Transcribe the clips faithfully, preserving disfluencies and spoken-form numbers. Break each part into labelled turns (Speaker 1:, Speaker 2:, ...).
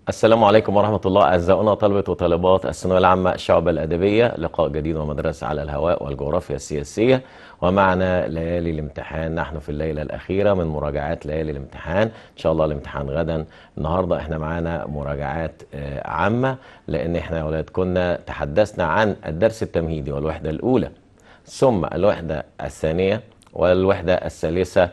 Speaker 1: السلام عليكم ورحمة الله أعزائنا طلبة وطالبات الثانوية العامة الشعب الأدبية. لقاء جديد ومدرسة على الهواء والجغرافيا السياسية، ومعنا ليالي الامتحان. نحن في الليلة الأخيرة من مراجعات ليالي الامتحان. إن شاء الله الامتحان غدا. النهاردة احنا معانا مراجعات آه، عامة، لأن احنا يا ولاد كنا تحدثنا عن الدرس التمهيدي والوحدة الأولى، ثم الوحدة الثانية والوحدة الثالثة،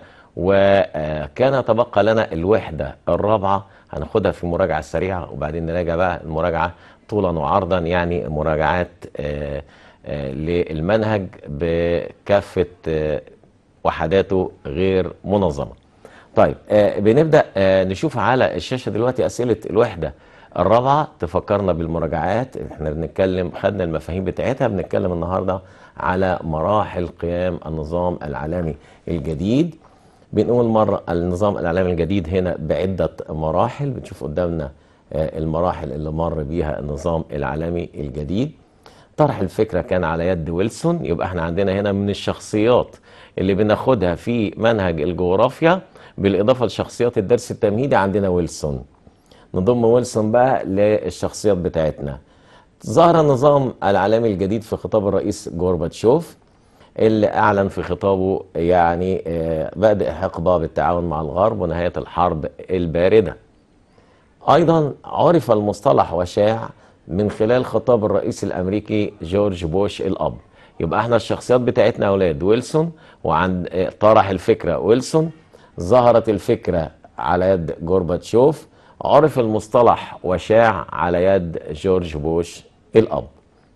Speaker 1: وكان تبقى لنا الوحدة الرابعة هناخدها في مراجعة سريعة، وبعدين نراجع بقى المراجعة طولا وعرضا، يعني مراجعات آه، آه، للمنهج بكافة آه، وحداته غير منظمة. طيب آه، بنبدأ آه، نشوف على الشاشة دلوقتي أسئلة الوحدة الرابعة تفكرنا بالمراجعات. احنا بنتكلم خدنا المفاهيم بتاعتها، بنتكلم النهاردة على مراحل قيام النظام العالمي الجديد. بنقول مرة النظام العالمي الجديد هنا بعدة مراحل، بنشوف قدامنا آه، المراحل اللي مر بيها النظام العالمي الجديد. طرح الفكرة كان على يد ويلسون، يبقى احنا عندنا هنا من الشخصيات اللي بناخدها في منهج الجغرافيا بالإضافة لشخصيات الدرس التمهيدي عندنا ويلسون. نضم ويلسون بقى للشخصيات بتاعتنا. ظهر النظام العالمي الجديد في خطاب الرئيس جورباتشوف، اللي أعلن في خطابه يعني آه، بدء حقبة بالتعاون مع الغرب ونهاية الحرب الباردة. أيضا عرف المصطلح وشاع من خلال خطاب الرئيس الأمريكي جورج بوش الأب. يبقى احنا الشخصيات بتاعتنا أولاد ويلسون، وعند آه، طرح الفكرة ويلسون، ظهرت الفكرة على يد جورباتشوف، عرف المصطلح وشاع على يد جورج بوش الأب.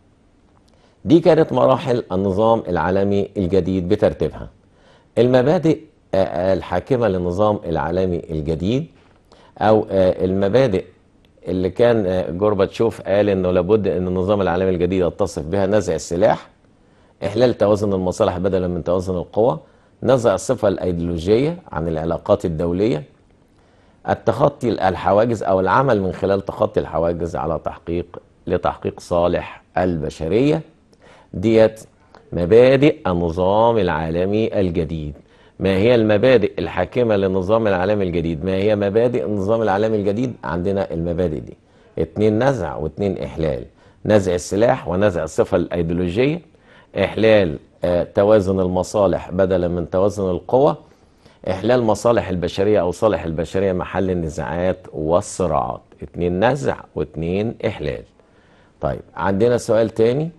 Speaker 1: دي كانت مراحل النظام العالمي الجديد بترتيبها. المبادئ آه، الحاكمة للنظام العالمي الجديد، أو آه، المبادئ اللي كان آه، جورباتشوف قال إنه لابد أن النظام العالمي الجديد يتصف بها: نزع السلاح، إحلال توازن المصالح بدلا من توازن القوى، نزع الصفة الأيديولوجية عن العلاقات الدولية، التخطي الحواجز أو العمل من خلال تخطي الحواجز على تحقيق لتحقيق صالح البشرية. ديت مبادئ النظام العالمي الجديد. ما هي المبادئ الحاكمة للنظام العالمي الجديد؟ ما هي مبادئ النظام العالمي الجديد؟ عندنا المبادئ دي: اتنين نزع واتنين إحلال. نزع السلاح ونزع الصفة الأيديولوجية، إحلال آه توازن المصالح بدلا من توازن القوى، إحلال مصالح البشرية أو صالح البشرية محل النزاعات والصراعات. اتنين نزع واتنين إحلال. طيب عندنا سؤال تاني: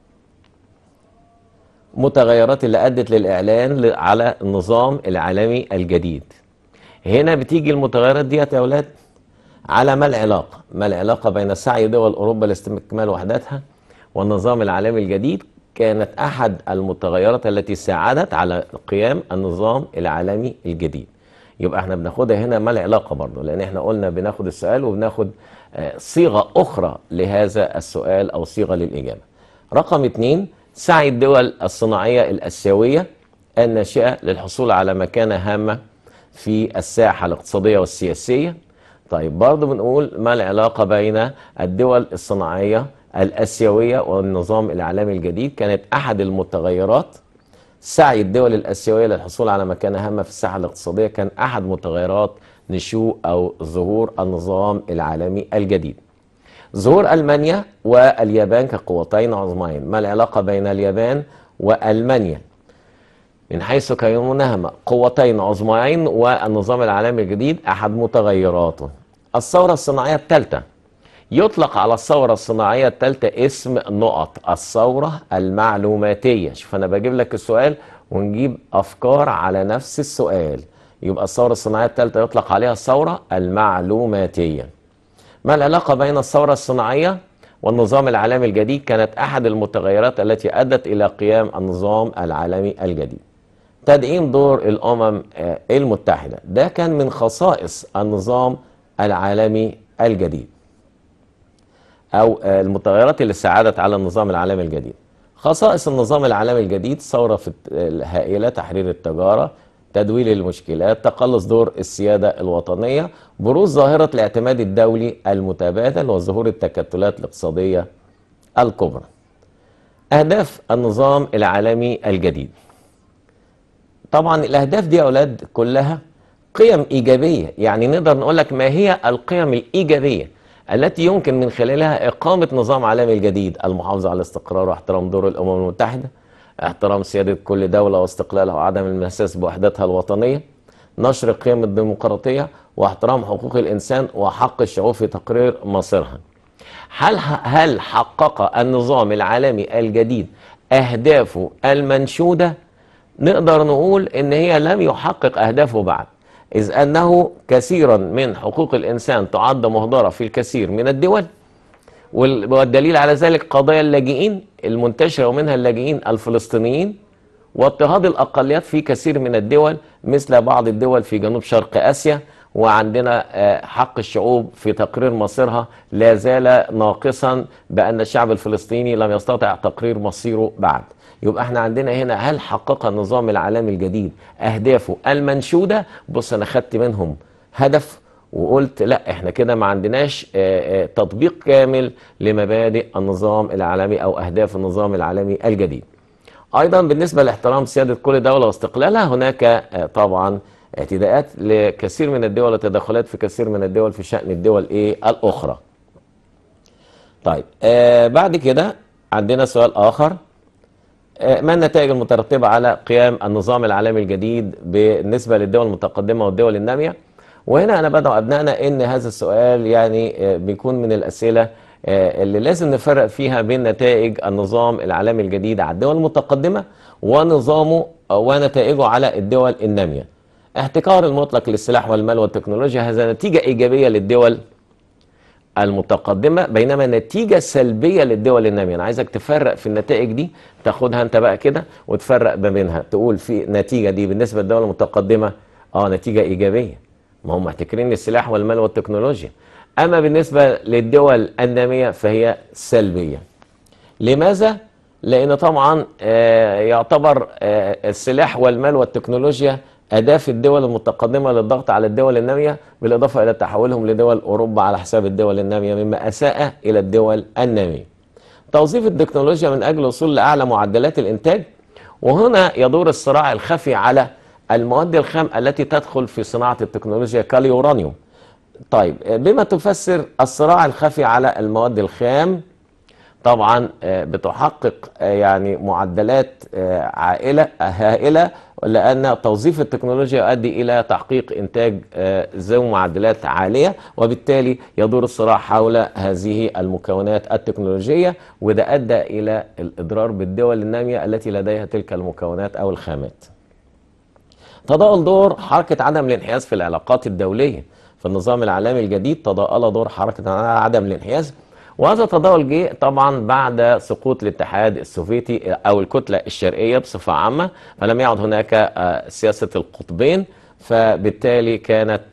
Speaker 1: متغيرات اللي أدت للإعلان على النظام العالمي الجديد. هنا بتيجي المتغيرات ديت يا أولاد على ما العلاقة ما العلاقة بين سعي دول أوروبا لاستكمال وحدتها والنظام العالمي الجديد. كانت أحد المتغيرات التي ساعدت على قيام النظام العالمي الجديد. يبقى احنا بناخدها هنا ما العلاقة برضه، لأن احنا قلنا بناخد السؤال وبناخد آه، صيغة أخرى لهذا السؤال أو صيغة للإجابة. رقم اتنين: سعي الدول الصناعية الآسيوية الناشئة للحصول على مكانة هامة في الساحة الاقتصادية والسياسية. طيب برضه بنقول ما العلاقة بين الدول الصناعية الآسيوية والنظام العالمي الجديد. كانت أحد المتغيرات سعي الدول الآسيوية للحصول على مكانة هامة في الساحة الاقتصادية، كان أحد متغيرات نشوء أو ظهور النظام العالمي الجديد. ظهور ألمانيا واليابان كقوتين عظمين. ما العلاقة بين اليابان وألمانيا من حيث كونهما قوتين عظميين والنظام العالمي الجديد أحد متغيراته؟ الثورة الصناعية الثالثة. يطلق على الثورة الصناعية الثالثة اسم نقط الثورة المعلوماتية. شوف أنا بجيب لك السؤال ونجيب أفكار على نفس السؤال. يبقى الثورة الصناعية الثالثة يطلق عليها الثورة المعلوماتية. ما العلاقة بين الثورة الصناعية والنظام العالمي الجديد؟ كانت أحد المتغيرات التي أدت إلى قيام النظام العالمي الجديد. تدعيم دور الأمم آه، المتحدة، ده كان من خصائص النظام العالمي الجديد، أو آه، المتغيرات اللي ساعدت على النظام العالمي الجديد. خصائص النظام العالمي الجديد: ثورة في الهائلة، تحرير التجارة، تدويل المشكلات، تقلص دور السيادة الوطنية، بروز ظاهرة الاعتماد الدولي المتبادل، وظهور التكتلات الاقتصادية الكبرى. أهداف النظام العالمي الجديد. طبعا الأهداف دي يا أولاد كلها قيم إيجابية، يعني نقدر نقول لك ما هي القيم الإيجابية التي يمكن من خلالها إقامة نظام عالمي جديد، المحافظة على الاستقرار واحترام دور الأمم المتحدة، احترام سيادة كل دولة واستقلالها وعدم المساس بوحدتها الوطنية، نشر قيم الديمقراطية واحترام حقوق الإنسان وحق الشعوب في تقرير مصيرها. هل هل حقق النظام العالمي الجديد أهدافه المنشودة؟ نقدر نقول إن هي لم يحقق أهدافه بعد، إذ أنه كثيرا من حقوق الإنسان تعد مهدرة في الكثير من الدول، والدليل على ذلك قضايا اللاجئين المنتشرة ومنها اللاجئين الفلسطينيين، واضطهاد الأقليات في كثير من الدول مثل بعض الدول في جنوب شرق آسيا. وعندنا حق الشعوب في تقرير مصيرها لا زال ناقصا، بأن الشعب الفلسطيني لم يستطع تقرير مصيره بعد. يبقى احنا عندنا هنا هل حقق النظام العالمي الجديد أهدافه المنشودة؟ بص أنا خدت منهم هدف وقلت لا احنا كده ما عندناش تطبيق كامل لمبادئ النظام العالمي أو أهداف النظام العالمي الجديد. أيضا بالنسبة لاحترام سيادة كل دولة واستقلالها، هناك طبعا اعتداءات لكثير من الدول وتدخلات في كثير من الدول في شأن الدول ايه الأخرى. طيب آه بعد كده عندنا سؤال آخر، آه ما النتائج المترتبة على قيام النظام العالمي الجديد بالنسبة للدول المتقدمة والدول النامية؟ وهنا أنا بدعو أبنائنا إن هذا السؤال يعني آه بيكون من الأسئلة آه اللي لازم نفرق فيها بين نتائج النظام العالمي الجديد على الدول المتقدمة ونظامه ونتائجه على الدول النامية. احتكار المطلق للسلاح والمال والتكنولوجيا هذا نتيجة إيجابية للدول المتقدمة، بينما نتيجة سلبية للدول النامية. أنا عايزك تفرق في النتائج دي، تاخدها أنت بقى كده وتفرق ما بينها، تقول في نتيجة دي بالنسبة للدول المتقدمة آه نتيجة إيجابية، ما هم محتكرين للسلاح والمال والتكنولوجيا. أما بالنسبة للدول النامية فهي سلبية. لماذا؟ لأن طبعا آه يعتبر آه السلاح والمال والتكنولوجيا أداة في الدول المتقدمة للضغط على الدول النامية، بالإضافة إلى تحولهم لدول أوروبا على حساب الدول النامية، مما أساء إلى الدول النامية. توظيف التكنولوجيا من أجل الوصول لأعلى معدلات الإنتاج، وهنا يدور الصراع الخفي على المواد الخام التي تدخل في صناعة التكنولوجيا كاليورانيوم. طيب بما تفسر الصراع الخفي على المواد الخام؟ طبعا بتحقق يعني معدلات عائلة هائلة، لأن توظيف التكنولوجيا يؤدي إلى تحقيق إنتاج ذو معدلات عالية، وبالتالي يدور الصراع حول هذه المكونات التكنولوجية، وده أدى إلى الإضرار بالدول النامية التي لديها تلك المكونات أو الخامات. تضاءل دور حركة عدم الانحياز في العلاقات الدولية. في النظام العالمي الجديد تضاءل دور حركة عدم الانحياز، وهذا التضاؤل جه طبعا بعد سقوط الاتحاد السوفيتي او الكتله الشرقيه بصفه عامه، فلم يعد هناك سياسه القطبين، فبالتالي كانت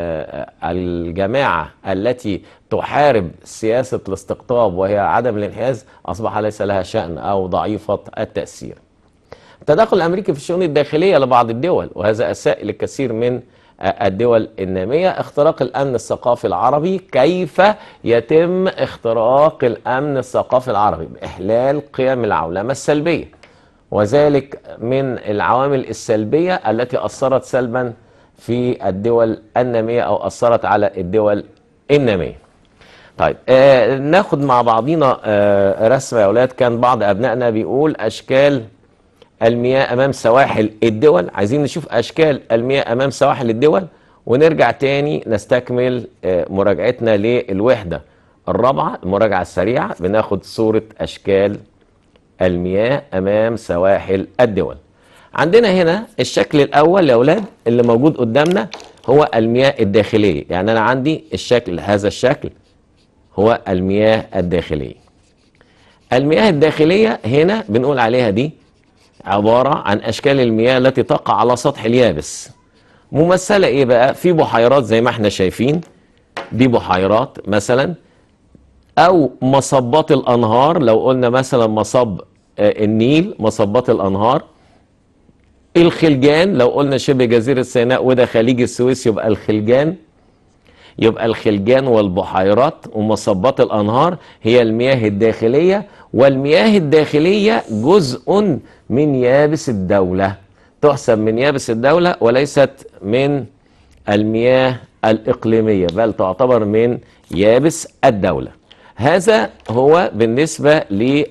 Speaker 1: الجماعه التي تحارب سياسه الاستقطاب وهي عدم الانحياز اصبح ليس لها شأن او ضعيفه التأثير. التدخل الامريكي في الشؤون الداخليه لبعض الدول، وهذا اساء للكثير من الدول النامية. اختراق الأمن الثقافي العربي. كيف يتم اختراق الأمن الثقافي العربي؟ بإحلال قيم العولمة السلبية، وذلك من العوامل السلبية التي أثرت سلبا في الدول النامية أو أثرت على الدول النامية. طيب آه ناخد مع بعضينا آه رسمة يا أولاد. كان بعض أبنائنا بيقول أشكال المياه أمام سواحل الدول. عايزين نشوف أشكال المياه أمام سواحل الدول، ونرجع تاني نستكمل مراجعتنا للوحدة الرابعة. المراجعة السريعة بناخد صورة أشكال المياه أمام سواحل الدول. عندنا هنا الشكل الأول يا أولاد اللي موجود قدامنا هو المياه الداخلية، يعني أنا عندي الشكل هذا الشكل هو المياه الداخلية. المياه الداخلية هنا بنقول عليها دي عبارة عن أشكال المياه التي تقع على سطح اليابس، ممثلة إيه بقى؟ في بحيرات زي ما احنا شايفين، دي بحيرات مثلا، أو مصبات الأنهار. لو قلنا مثلا مصب النيل، مصبات الأنهار. الخلجان، لو قلنا شبه جزيرة سيناء وده خليج السويس يبقى الخلجان. يبقى الخلجان والبحيرات ومصبات الأنهار هي المياه الداخلية، والمياه الداخلية جزء من يابس الدولة، تحسب من يابس الدولة وليست من المياه الإقليمية، بل تعتبر من يابس الدولة. هذا هو بالنسبة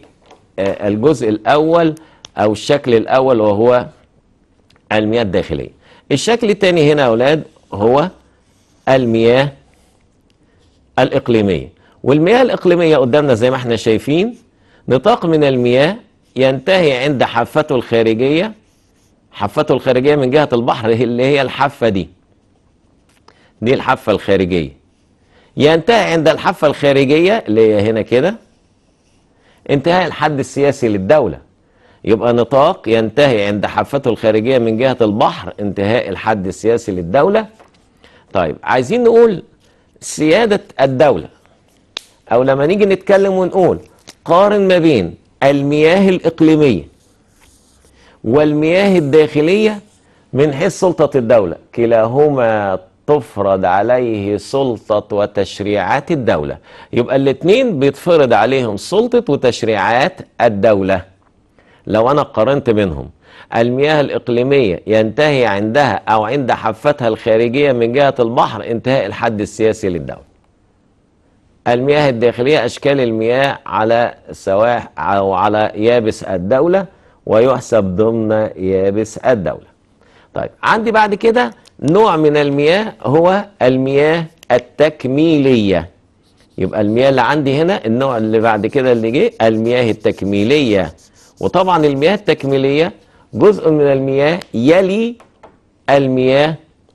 Speaker 1: للجزء الأول أو الشكل الأول، وهو المياه الداخلية. الشكل الثاني هنا يا أولاد هو المياه الإقليمية. والمياه الإقليمية قدامنا زي ما احنا شايفين، نطاق من المياه ينتهي عند حافته الخارجية. حافته الخارجية من جهة البحر اللي هي الحافة دي، دي الحافة الخارجية. ينتهي عند الحافة الخارجية اللي هي هنا كده انتهاء الحد السياسي للدولة. يبقى نطاق ينتهي عند حافته الخارجية من جهة البحر انتهاء الحد السياسي للدولة. طيب عايزين نقول سيادة الدولة، أو لما نيجي نتكلم ونقول قارن ما بين المياه الإقليمية والمياه الداخلية من حيث سلطة الدولة، كلاهما تفرض عليه سلطة وتشريعات الدولة. يبقى الاتنين بيتفرض عليهم سلطة وتشريعات الدولة. لو أنا قارنت بينهم، المياه الإقليمية ينتهي عندها أو عند حافتها الخارجية من جهة البحر انتهاء الحد السياسي للدولة. المياه الداخلية أشكال المياه على سواح أو على يابس الدولة، ويحسب ضمن يابس الدولة. طيب عندي بعد كده نوع من المياه هو المياه التكميلية. يبقى المياه اللي عندي هنا النوع اللي بعد كده اللي جه المياه التكميلية. وطبعا المياه التكميلية جزء من المياه يلي المياه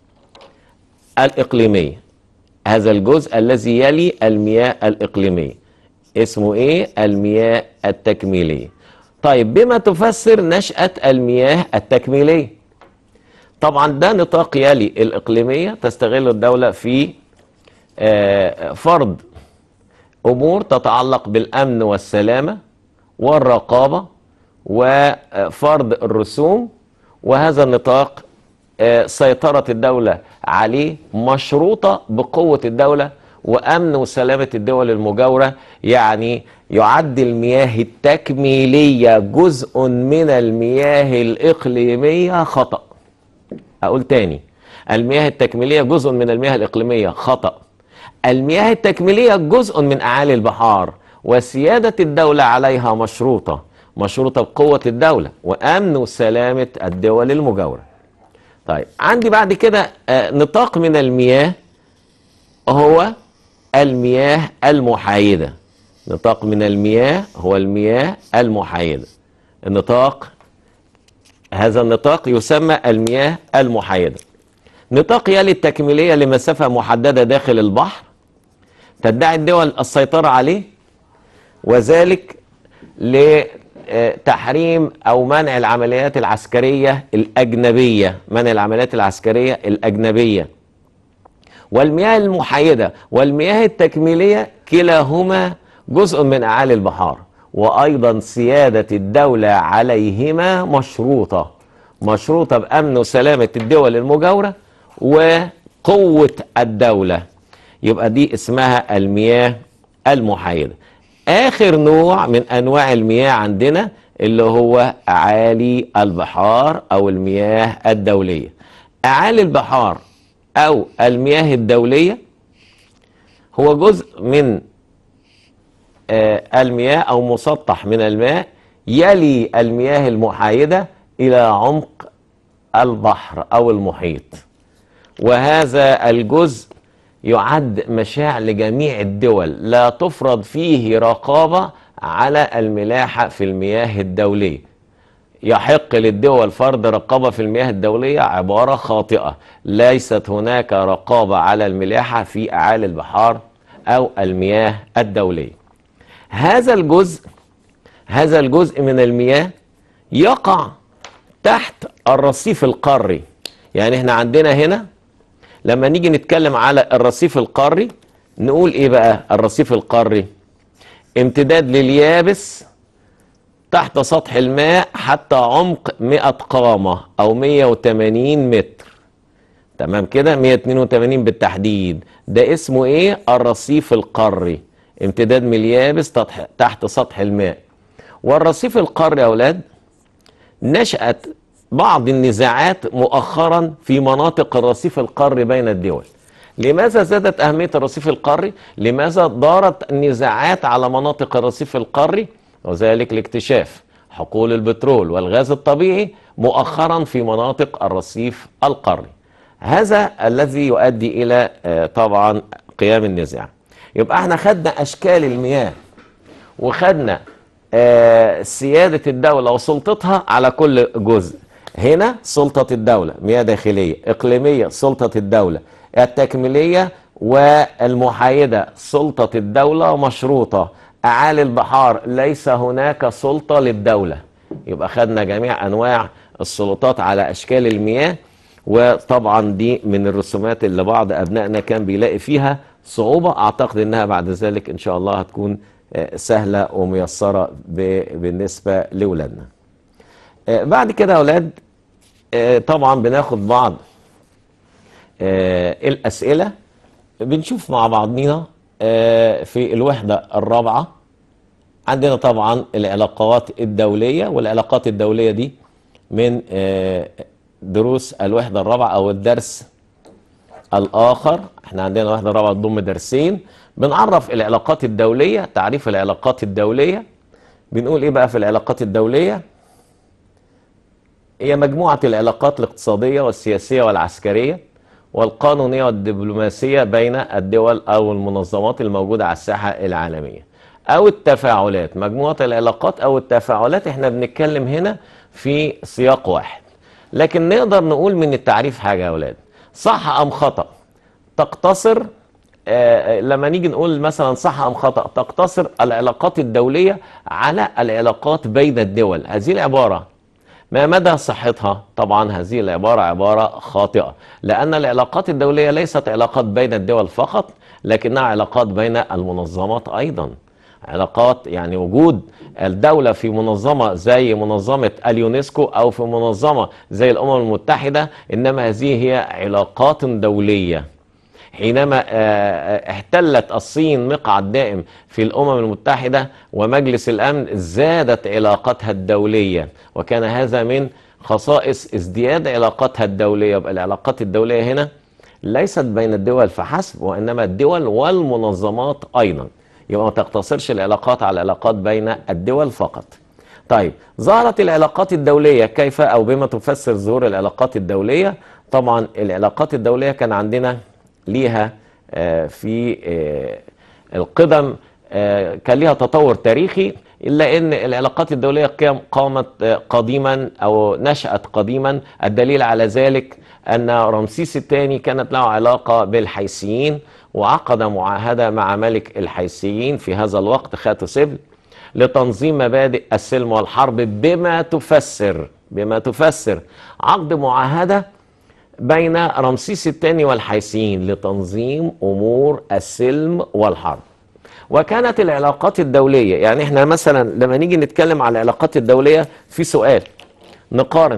Speaker 1: الإقليمية. هذا الجزء الذي يلي المياه الإقليمية اسمه ايه؟ المياه التكميلية. طيب بما تفسر نشأة المياه التكميلية؟ طبعا ده نطاق يلي الإقليمية تستغل الدولة في فرض أمور تتعلق بالأمن والسلامة والرقابة وفرض الرسوم. وهذا النطاق سيطرة الدولة عليه مشروطة بقوة الدولة وأمن وسلامة الدول المجاورة. يعني يعد المياه التكميلية جزء من المياه الإقليمية خطأ. أقول تاني، المياه التكميلية جزء من المياه الإقليمية خطأ. المياه التكميلية جزء من أعالي البحار، وسيادة الدولة عليها مشروطة مشروطة بقوة الدولة وأمن وسلامة الدول المجاورة. طيب عندي بعد كده نطاق من المياه هو المياه المحايدة. نطاق من المياه هو المياه المحايدة. النطاق هذا النطاق يسمى المياه المحايدة. نطاق يلي التكميلية لمسافة محددة داخل البحر تدعي الدول السيطرة عليه، وذلك لتحريم أو منع العمليات العسكرية الأجنبية منع العمليات العسكرية الأجنبية. والمياه المحايدة والمياه التكميلية كلاهما جزء من أعالي البحار، وأيضا سيادة الدولة عليهما مشروطة مشروطة بأمن وسلامة الدول المجاورة وقوة الدولة. يبقى دي اسمها المياه المحايدة. آخر نوع من أنواع المياه عندنا اللي هو أعالي البحار أو المياه الدولية. أعالي البحار أو المياه الدولية هو جزء من المياه أو مسطح من الماء يلي المياه المحايدة إلى عمق البحر أو المحيط. وهذا الجزء يعد مشاع لجميع الدول، لا تفرض فيه رقابة على الملاحة في المياه الدولية. يحق للدول فرض رقابة في المياه الدولية عبارة خاطئة. ليست هناك رقابة على الملاحة في أعالي البحار أو المياه الدولية. هذا الجزء هذا الجزء من المياه يقع تحت الرصيف القاري. يعني احنا عندنا هنا لما نيجي نتكلم على الرصيف القاري نقول ايه بقى؟ الرصيف القاري امتداد لليابس تحت سطح الماء حتى عمق مئة قامة او مئة وثمانين متر. تمام كده؟ مئة واثنين وثمانين بالتحديد. ده اسمه ايه؟ الرصيف القاري. امتداد من اليابس تحت سطح الماء. والرصيف القاري يا اولاد نشأت بعض النزاعات مؤخرا في مناطق الرصيف القاري بين الدول. لماذا زادت أهمية الرصيف القاري؟ لماذا دارت النزاعات على مناطق الرصيف القاري؟ وذلك لاكتشاف حقول البترول والغاز الطبيعي مؤخرا في مناطق الرصيف القاري. هذا الذي يؤدي إلى طبعا قيام النزاع. يبقى احنا خدنا أشكال المياه وخدنا سيادة الدولة وسلطتها على كل جزء. هنا سلطة الدولة، مياه داخلية، إقليمية سلطة الدولة، التكميلية والمحايدة سلطة الدولة مشروطة، أعالي البحار ليس هناك سلطة للدولة. يبقى خدنا جميع أنواع السلطات على أشكال المياه، وطبعا دي من الرسومات اللي بعض أبنائنا كان بيلاقي فيها صعوبة. أعتقد أنها بعد ذلك إن شاء الله هتكون سهلة وميسرة بالنسبة لولادنا. بعد كده يا أولاد طبعا بناخد بعض الأسئلة، بنشوف مع بعضنا في الوحدة الرابعة. عندنا طبعا العلاقات الدولية، والعلاقات الدولية دي من دروس الوحدة الرابعة أو الدرس الآخر. احنا عندنا الوحدة الرابعة تضم درسين. بنعرف العلاقات الدولية، تعريف العلاقات الدولية. بنقول ايه بقى في العلاقات الدولية؟ هي مجموعة العلاقات الاقتصادية والسياسية والعسكرية والقانونية والدبلوماسية بين الدول أو المنظمات الموجودة على الساحة العالمية، أو التفاعلات. مجموعة العلاقات أو التفاعلات احنا بنتكلم هنا في سياق واحد، لكن نقدر نقول من التعريف حاجة يا أولاد، صح أم خطأ؟ تقتصر آه لما نيجي نقول مثلا صح أم خطأ، تقتصر العلاقات الدولية على العلاقات بين الدول. هذه العبارة ما مدى صحتها؟ طبعا هذه العبارة عبارة خاطئة، لأن العلاقات الدولية ليست علاقات بين الدول فقط، لكنها علاقات بين المنظمات أيضا. علاقات يعني وجود الدولة في منظمة زي منظمة اليونسكو أو في منظمة زي الأمم المتحدة، إنما هذه هي علاقات دولية. حينما احتلت الصين مقعد دائم في الأمم المتحدة ومجلس الأمن، زادت علاقاتها الدولية، وكان هذا من خصائص ازدياد علاقاتها الدولية. يبقى العلاقات الدولية هنا ليست بين الدول فحسب، وإنما الدول والمنظمات أيضا. يبقى ما تقتصرش العلاقات على العلاقات بين الدول فقط. طيب، ظهرت العلاقات الدولية كيف أو بما تفسر ظهور العلاقات الدولية؟ طبعا العلاقات الدولية كان عندنا ليها في القدم كان ليها تطور تاريخي، إلا أن العلاقات الدولية قامت قديما أو نشأت قديما. الدليل على ذلك أن رمسيس الثاني كانت له علاقة بالحيثيين، وعقد معاهدة مع ملك الحيثيين في هذا الوقت خاتوسيبل لتنظيم مبادئ السلم والحرب، بما تفسر بما تفسر عقد معاهدة بين رمسيس الثاني والحيثيين لتنظيم أمور السلم والحرب. وكانت العلاقات الدولية، يعني احنا مثلا لما نيجي نتكلم على العلاقات الدولية في سؤال نقارن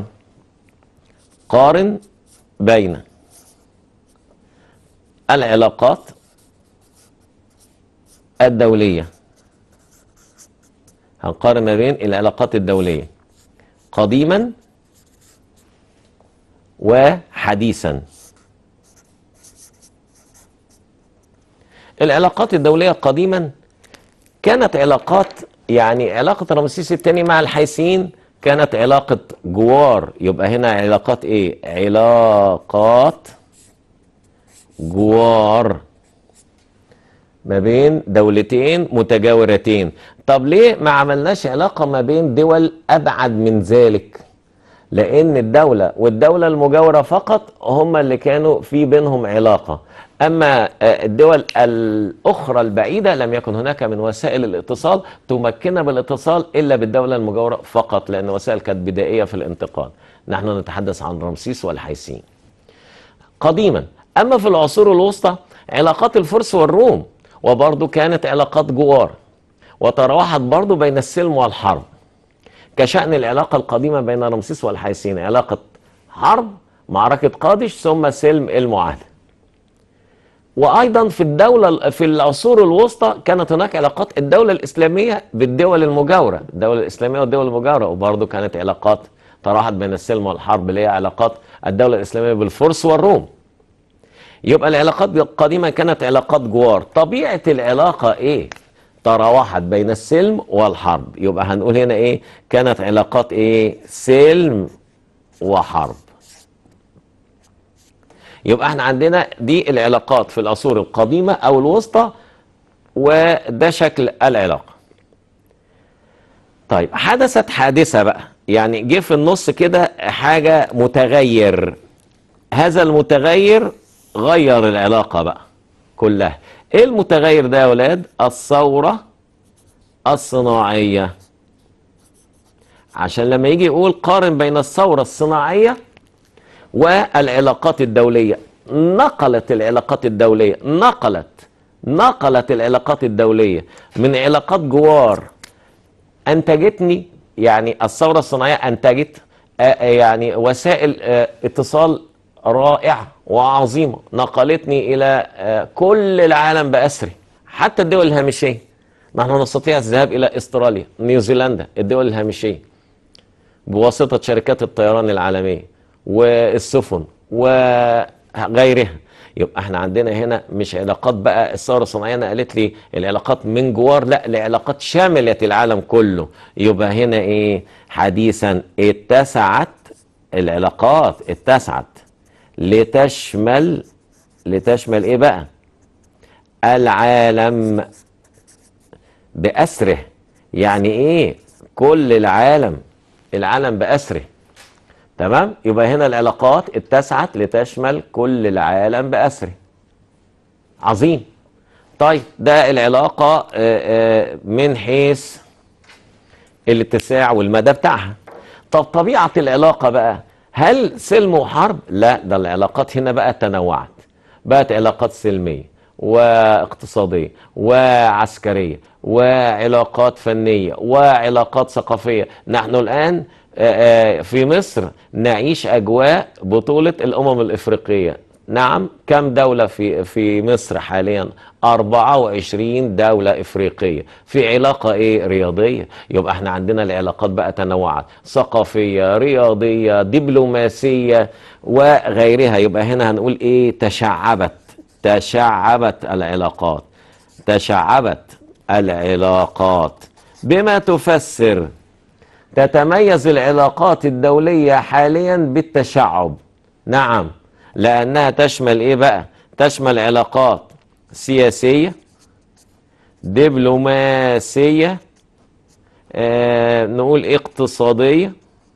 Speaker 1: قارن بين العلاقات الدولية، هنقارن ما بين العلاقات الدولية قديما وحديثا. العلاقات الدولية قديما كانت علاقات، يعني علاقة رمسيس الثاني مع الحيثيين كانت علاقة جوار. يبقى هنا علاقات ايه؟ علاقات جوار ما بين دولتين متجاورتين. طب ليه ما عملناش علاقة ما بين دول أبعد من ذلك؟ لأن الدولة والدولة المجاورة فقط هم اللي كانوا في بينهم علاقة، أما الدول الأخرى البعيدة لم يكن هناك من وسائل الاتصال تمكننا بالاتصال إلا بالدولة المجاورة فقط، لأن وسائل كانت بدائية في الانتقال. نحن نتحدث عن رمسيس والحيثيين قديما. أما في العصور الوسطى علاقات الفرس والروم، وبرضو كانت علاقات جوار، وتراوحت برضو بين السلم والحرب، كشأن العلاقة القديمة بين رمسيس والحيثيين، علاقة حرب معركة قادش ثم سلم المعاهدة. وأيضا في الدولة في العصور الوسطى كانت هناك علاقات الدولة الإسلامية بالدول المجاورة، الدولة الإسلامية والدول المجاورة، وبرضه كانت علاقات تراوحت بين السلم والحرب اللي هي علاقات الدولة الإسلامية بالفرس والروم. يبقى العلاقات القديمة كانت علاقات جوار. طبيعة العلاقة ايه؟ تراوحت بين السلم والحرب. يبقى هنقول هنا ايه؟ كانت علاقات ايه؟ سلم وحرب. يبقى احنا عندنا دي العلاقات في العصور القديمة او الوسطى، وده شكل العلاقة. طيب حدثت حادثة بقى، يعني جه في النص كده حاجة متغير، هذا المتغير غير العلاقة بقى كلها. ايه المتغير ده يا ولاد؟ الثورة الصناعية. عشان لما يجي يقول قارن بين الثورة الصناعية والعلاقات الدولية، نقلت العلاقات الدولية نقلت نقلت العلاقات الدولية من علاقات جوار أنتجتني، يعني الثورة الصناعية أنتجت يعني وسائل اتصال رائعة وعظيمة، نقلتني إلى كل العالم بأسره، حتى الدول الهامشية. نحن نستطيع الذهاب إلى استراليا، نيوزيلندا، الدول الهامشية بواسطة شركات الطيران العالمية والسفن وغيرها. يبقى احنا عندنا هنا مش علاقات بقى الثوره الصناعيه انا قالت لي العلاقات من جوار، لا، العلاقات شملت العالم كله. يبقى هنا ايه؟ حديثا اتسعت العلاقات، اتسعت لتشمل لتشمل ايه بقى؟ العالم بأسره. يعني ايه؟ كل العالم، العالم بأسره. تمام؟ يبقى هنا العلاقات اتسعت لتشمل كل العالم بأسره. عظيم. طيب ده العلاقة من حيث الاتساع والمدى بتاعها. طب طبيعة العلاقة بقى، هل سلم وحرب؟ لا، ده العلاقات هنا بقى تنوعت، بقت علاقات سلمية واقتصادية وعسكرية وعلاقات فنية وعلاقات ثقافية. نحن الآن في مصر نعيش أجواء بطولة الأمم الإفريقية. نعم، كم دولة في في مصر حاليا؟ أربعة وعشرين دولة إفريقية في علاقة إيه؟ رياضية. يبقى احنا عندنا العلاقات بقى تنوعت، ثقافية، رياضية، دبلوماسية وغيرها. يبقى هنا هنقول إيه؟ تشعبت تشعبت العلاقات تشعبت العلاقات بما تفسر تتميز العلاقات الدولية حاليا بالتشعب. نعم، لأنها تشمل إيه بقى؟ تشمل علاقات سياسية، دبلوماسية، آه نقول اقتصادية،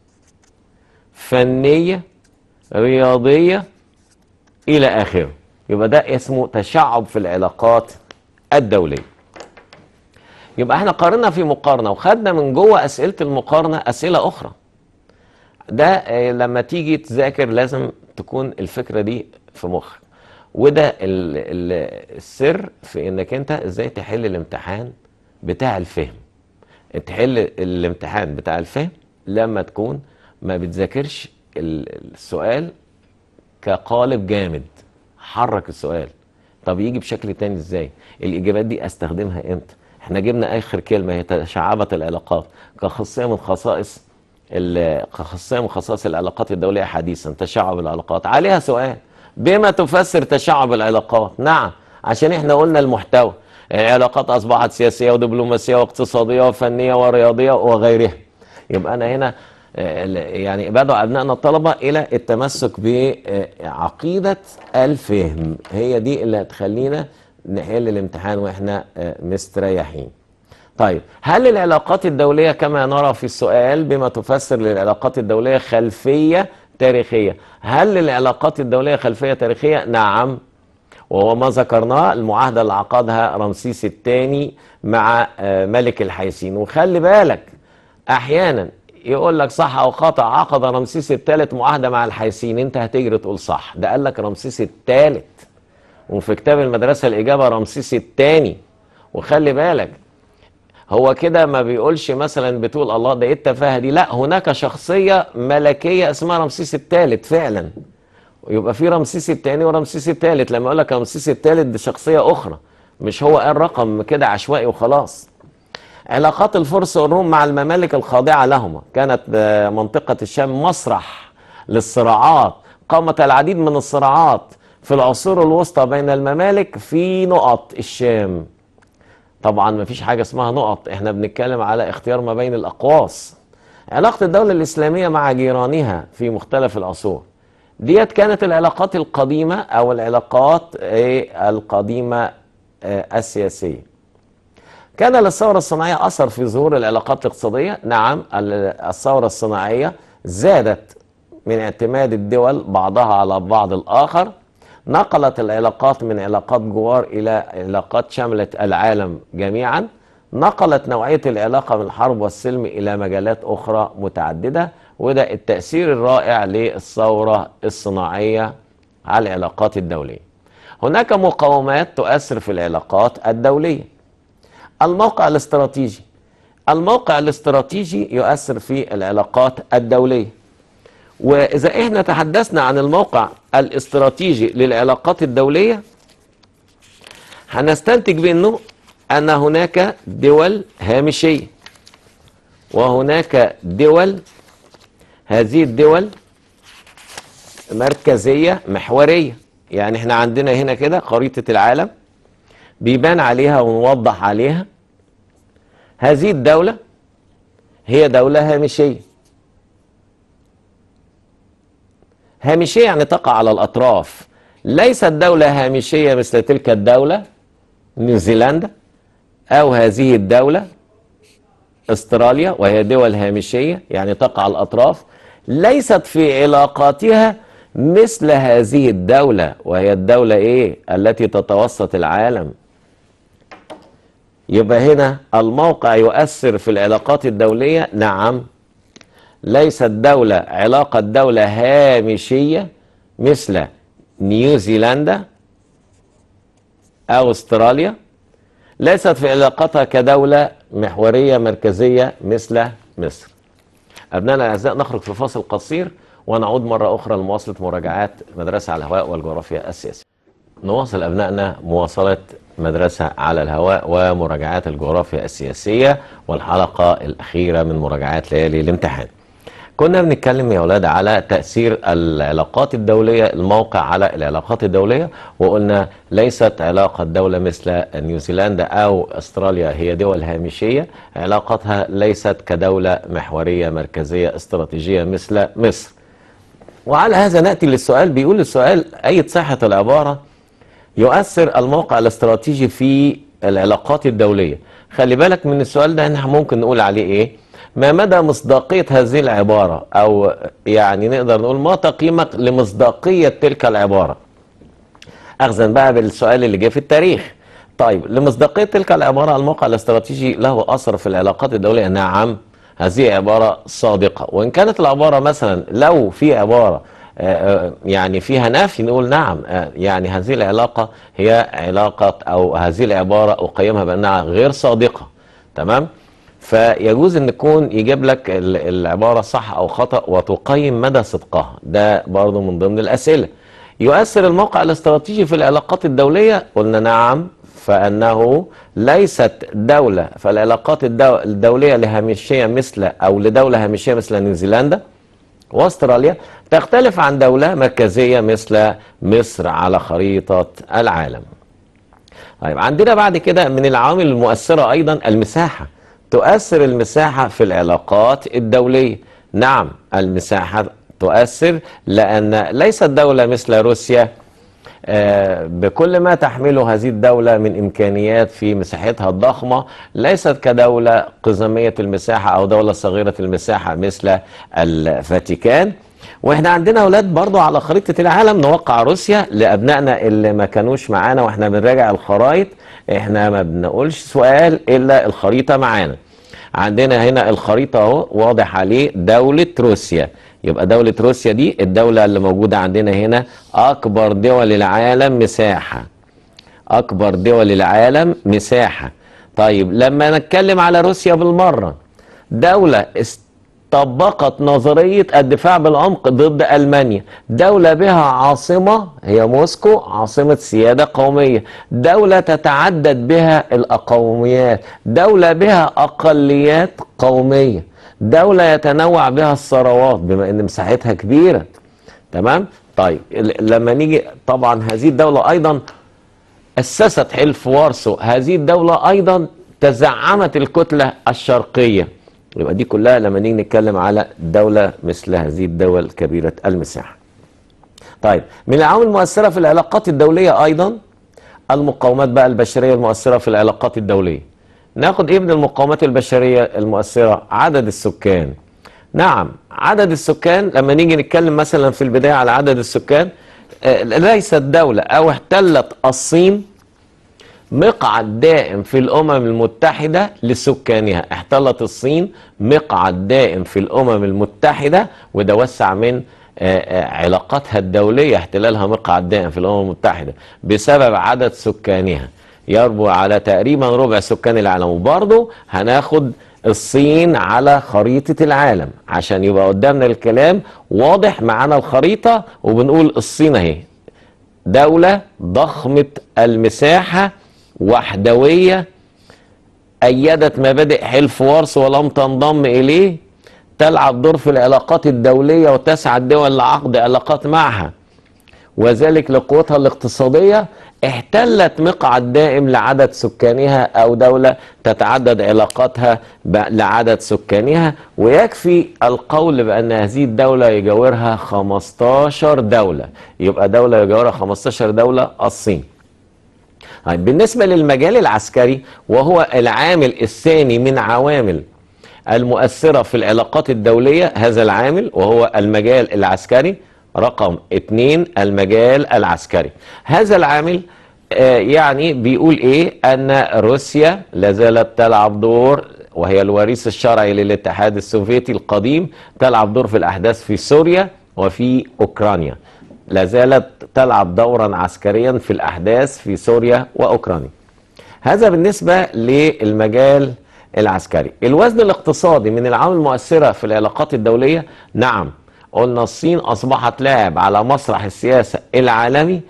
Speaker 1: فنية، رياضية، إلى آخره. يبقى ده اسمه تشعب في العلاقات الدولية. يبقى احنا قارنا في مقارنة وخدنا من جوه أسئلة المقارنة أسئلة أخرى. ده لما تيجي تذاكر لازم تكون الفكرة دي في مخك، وده ال ال السر في انك انت ازاي تحل الامتحان بتاع الفهم. تحل الامتحان بتاع الفهم لما تكون ما بتذاكرش السؤال كقالب جامد. حرك السؤال. طب يجي بشكل تاني ازاي؟ الاجابات دي استخدمها امتى؟ احنا جبنا اخر كلمة هي تشعبت العلاقات كخاصية من خصائص كخاصية من خصائص العلاقات الدولية حديثا. تشعب العلاقات عليها سؤال، بما تفسر تشعب العلاقات؟ نعم، عشان احنا قلنا المحتوى، العلاقات اصبحت سياسية ودبلوماسية واقتصادية وفنية ورياضية وغيرها. يبقى انا هنا يعني بدعو ابنائنا الطلبة الى التمسك بعقيدة الفهم، هي دي اللي هتخلينا نحل الامتحان واحنا مستريحين. طيب، هل العلاقات الدولية كما نرى في السؤال بما تفسر للعلاقات الدولية خلفية تاريخية؟ هل العلاقات الدولية خلفية تاريخية؟ نعم، وهو ما ذكرناه المعاهدة اللي عقدها رمسيس الثاني مع ملك الحيثيين. وخلي بالك أحيانا يقول لك صح أو خطأ، عقد رمسيس الثالث معاهدة مع الحيثيين، أنت هتجري تقول صح، ده قال لك رمسيس الثالث، وفي كتاب المدرسة الإجابة رمسيس الثاني. وخلي بالك هو كده ما بيقولش مثلا بتقول الله ده ايه التفاهه دي، لا، هناك شخصيه ملكيه اسمها رمسيس الثالث فعلا. ويبقى في رمسيس الثاني ورمسيس الثالث. لما اقول لك رمسيس الثالث دي شخصيه اخرى، مش هو قال رقم كده عشوائي وخلاص. علاقات الفرس والروم مع الممالك الخاضعه لهما، كانت منطقه الشام مسرح للصراعات، قامت العديد من الصراعات في العصور الوسطى بين الممالك في نقط الشام. طبعا ما فيش حاجة اسمها نقط، احنا بنتكلم على اختيار ما بين الأقواس. علاقة الدولة الإسلامية مع جيرانها في مختلف العصور ديت كانت العلاقات القديمة أو العلاقات القديمة السياسية. كان للثورة الصناعية أثر في ظهور العلاقات الاقتصادية. نعم، الثورة الصناعية زادت من اعتماد الدول بعضها على بعض الآخر، نقلت العلاقات من علاقات جوار إلى علاقات شملت العالم جميعا، نقلت نوعية العلاقة من الحرب والسلم إلى مجالات أخرى متعددة، وده التأثير الرائع للثورة الصناعية على العلاقات الدولية. هناك مقاومات تؤثر في العلاقات الدولية. الموقع الاستراتيجي. الموقع الاستراتيجي يؤثر في العلاقات الدولية. وإذا إحنا تحدثنا عن الموقع الاستراتيجي للعلاقات الدولية هنستنتج منه أن هناك دول هامشية وهناك دول، هذه الدول مركزية محورية. يعني احنا عندنا هنا كده خريطة العالم بيبان عليها ونوضح عليها هذه الدولة هي دولة هامشية. هامشية يعني تقع على الأطراف، ليست دولة هامشية مثل تلك الدولة نيوزيلندا أو هذه الدولة استراليا، وهي دول هامشية يعني تقع على الأطراف، ليست في علاقاتها مثل هذه الدولة، وهي الدولة إيه؟ التي تتوسط العالم. يبقى هنا الموقع يؤثر في العلاقات الدولية. نعم، ليست دولة علاقة دولة هامشية مثل نيوزيلندا أو استراليا، ليست في علاقتها كدولة محورية مركزية مثل مصر. أبنائنا الأعزاء، نخرج في فاصل قصير ونعود مرة أخرى لمواصلة مراجعات مدرسة على الهواء والجغرافيا السياسية. نواصل أبنائنا مواصلة مدرسة على الهواء ومراجعات الجغرافيا السياسية والحلقة الأخيرة من مراجعات ليالي الامتحان. كنا بنتكلم يا أولاد على تأثير العلاقات الدولية، الموقع على العلاقات الدولية، وقلنا ليست علاقة دولة مثل نيوزيلندا أو أستراليا هي دول هامشية، علاقتها ليست كدولة محورية مركزية استراتيجية مثل مصر. وعلى هذا نأتي للسؤال. بيقول السؤال: أي صحة العبارة يؤثر الموقع الاستراتيجي في العلاقات الدولية؟ خلي بالك من السؤال ده، احنا ممكن نقول عليه ايه؟ ما مدى مصداقية هذه العبارة، او يعني نقدر نقول ما تقييمك لمصداقية تلك العبارة، اخذا بقى بالسؤال اللي جه في التاريخ. طيب، لمصداقية تلك العبارة الموقع الاستراتيجي له اثر في العلاقات الدولية. نعم، هذه عبارة صادقة. وان كانت العبارة مثلا لو في عبارة يعني فيها نفي نقول نعم، يعني هذه العلاقة هي علاقة، أو هذه العبارة أقيمها بأنها غير صادقة. تمام؟ فيجوز أن يكون يجيب لك العبارة صح أو خطأ وتقيم مدى صدقها. ده برضو من ضمن الأسئلة. يؤثر الموقع الاستراتيجي في العلاقات الدولية؟ قلنا نعم، فأنه ليست دولة، فالعلاقات الدولية لهامشية مثل أو لدولة هامشية مثل نيوزيلندا واستراليا تختلف عن دولة مركزية مثل مصر على خريطة العالم. طيب، عندنا بعد كده من العوامل المؤثرة أيضا المساحة. تؤثر المساحة في العلاقات الدولية. نعم، المساحة تؤثر، لأن ليست دولة مثل روسيا بكل ما تحمله هذه الدولة من إمكانيات في مساحتها الضخمة، ليست كدولة قزمية المساحة أو دولة صغيرة المساحة مثل الفاتيكان. واحنا عندنا اولاد برضو على خريطة العالم نوقع روسيا لأبنائنا اللي ما كانوش معانا واحنا بنراجع الخرائط. احنا ما بنقولش سؤال إلا الخريطة معانا. عندنا هنا الخريطة اهو واضح عليه دولة روسيا. يبقى دولة روسيا دي الدولة اللي موجودة عندنا هنا، أكبر دول العالم مساحة. أكبر دول العالم مساحة. طيب، لما نتكلم على روسيا بالمرة، دولة طبقت نظرية الدفاع بالعمق ضد ألمانيا، دولة بها عاصمة هي موسكو، عاصمة سيادة قومية، دولة تتعدد بها الأقوميات، دولة بها أقليات قومية، دولة يتنوع بها الثروات بما أن مساحتها كبيرة. تمام؟ طيب لما نيجي طبعا هذه الدولة أيضا أسست حلف وارسو، هذه الدولة أيضا تزعمت الكتلة الشرقية. يبقى دي كلها لما نيجي نتكلم على دولة مثل هذه الدول كبيرة المساحة. طيب من العوامل المؤثرة في العلاقات الدولية أيضا المقاومات بقى البشرية المؤثرة في العلاقات الدولية. ناخد إيه من المقاومات البشرية المؤثرة؟ عدد السكان. نعم عدد السكان، لما نيجي نتكلم مثلا في البداية على عدد السكان، ليست دولة أو احتلت الصين مقعد دائم في الأمم المتحدة لسكانها. احتلت الصين مقعد دائم في الأمم المتحدة، وده وسع من علاقاتها الدولية، احتلالها مقعد دائم في الأمم المتحدة بسبب عدد سكانها يربو على تقريبا ربع سكان العالم. وبرضه هناخد الصين على خريطة العالم عشان يبقى قدامنا الكلام واضح معانا الخريطة، وبنقول الصين اهي دولة ضخمة المساحة وحدوية، أيدت مبادئ حلف وارسو ولم تنضم إليه، تلعب دور في العلاقات الدولية وتسعى الدول لعقد علاقات معها، وذلك لقوتها الاقتصادية. احتلت مقعد دائم لعدد سكانها، أو دولة تتعدد علاقاتها لعدد سكانها. ويكفي القول بأن هذه الدولة يجاورها خمستاشر دولة، يبقى دولة يجاورها خمستاشر دولة الصين. بالنسبة للمجال العسكري، وهو العامل الثاني من عوامل المؤثرة في العلاقات الدولية، هذا العامل وهو المجال العسكري. رقم اتنين المجال العسكري. هذا العامل آه يعني بيقول ايه؟ ان روسيا لازالت تلعب دور، وهي الوريث الشرعي للاتحاد السوفيتي القديم، تلعب دور في الاحداث في سوريا وفي اوكرانيا. لازالت تلعب دورا عسكريا في الاحداث في سوريا واوكرانيا. هذا بالنسبة للمجال العسكري. الوزن الاقتصادي من العوامل المؤثرة في العلاقات الدولية. نعم قلنا الصين أصبحت لاعب على مسرح السياسة العالمي،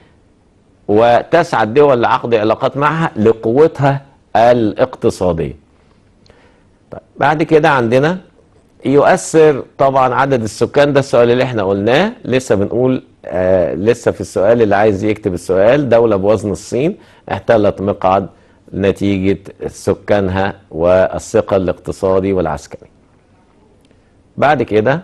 Speaker 1: وتسعى الدول لعقد علاقات معها لقوتها الاقتصادية. طيب بعد كده عندنا يؤثر طبعا عدد السكان، ده السؤال اللي احنا قلناه لسه بنقول آه لسه في السؤال اللي عايز يكتب السؤال. دولة بوزن الصين احتلت مقعد نتيجة سكانها والثقل الاقتصادي والعسكري. بعد كده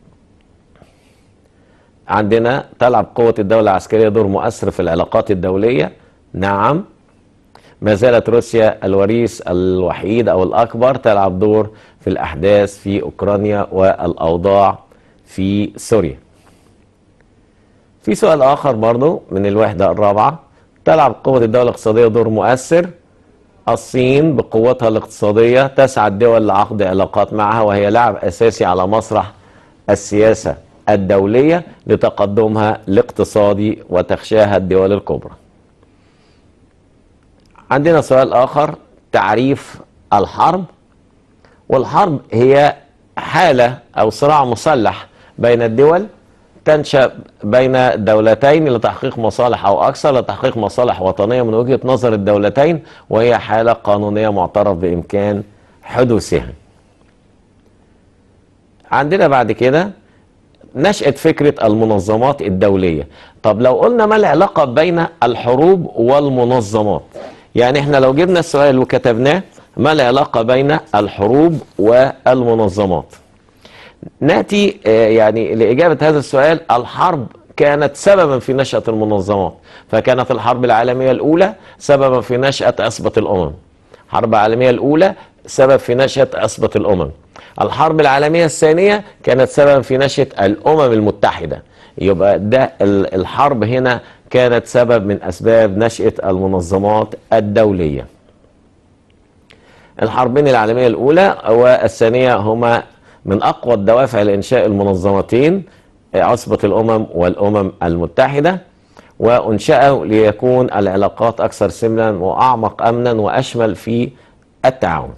Speaker 1: عندنا تلعب قوة الدولة العسكرية دور مؤثر في العلاقات الدولية. نعم ما زالت روسيا الوريث الوحيد أو الأكبر، تلعب دور في الأحداث في أوكرانيا والأوضاع في سوريا. في سؤال آخر برضو من الوحدة الرابعة، تلعب قوة الدولة الاقتصادية دور مؤثر. الصين بقوتها الاقتصادية تسعى الدول لعقد علاقات معها، وهي لاعب أساسي على مسرح السياسة الدولية لتقدمها الاقتصادي وتخشاها الدول الكبرى. عندنا سؤال آخر، تعريف الحرب. والحرب هي حالة أو صراع مسلح بين الدول تنشأ بين دولتين لتحقيق مصالح أو أكثر، لتحقيق مصالح وطنية من وجهة نظر الدولتين، وهي حالة قانونية معترف بإمكان حدوثها. عندنا بعد كده نشأت فكرة المنظمات الدولية. طب لو قلنا ما العلاقة بين الحروب والمنظمات؟ يعني احنا لو جبنا السؤال وكتبناه ما العلاقة بين الحروب والمنظمات، نأتي يعني لإجابة هذا السؤال. الحرب كانت سببا في نشأة المنظمات، فكانت الحرب العالمية الأولى سببا في نشأة عصبة الأمم. الحرب العالمية الأولى سبب في نشأة عصبة الأمم. الحرب العالمية الثانية كانت سببا في نشأة الأمم المتحدة. يبقى ده الحرب هنا كانت سبب من أسباب نشأة المنظمات الدولية. الحربين العالمية الأولى والثانية هما من أقوى الدوافع لإنشاء المنظمتين، عصبة الأمم والأمم المتحدة، وأنشأوا ليكون العلاقات أكثر سمنا وأعمق أمنا وأشمل في التعاون.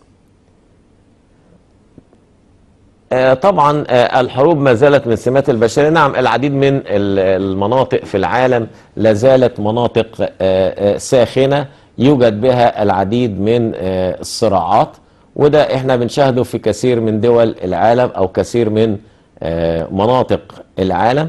Speaker 1: طبعا الحروب ما زالت من سمات البشرية. نعم العديد من المناطق في العالم لا زالت مناطق ساخنة يوجد بها العديد من الصراعات، وده احنا بنشاهده في كثير من دول العالم او كثير من مناطق العالم.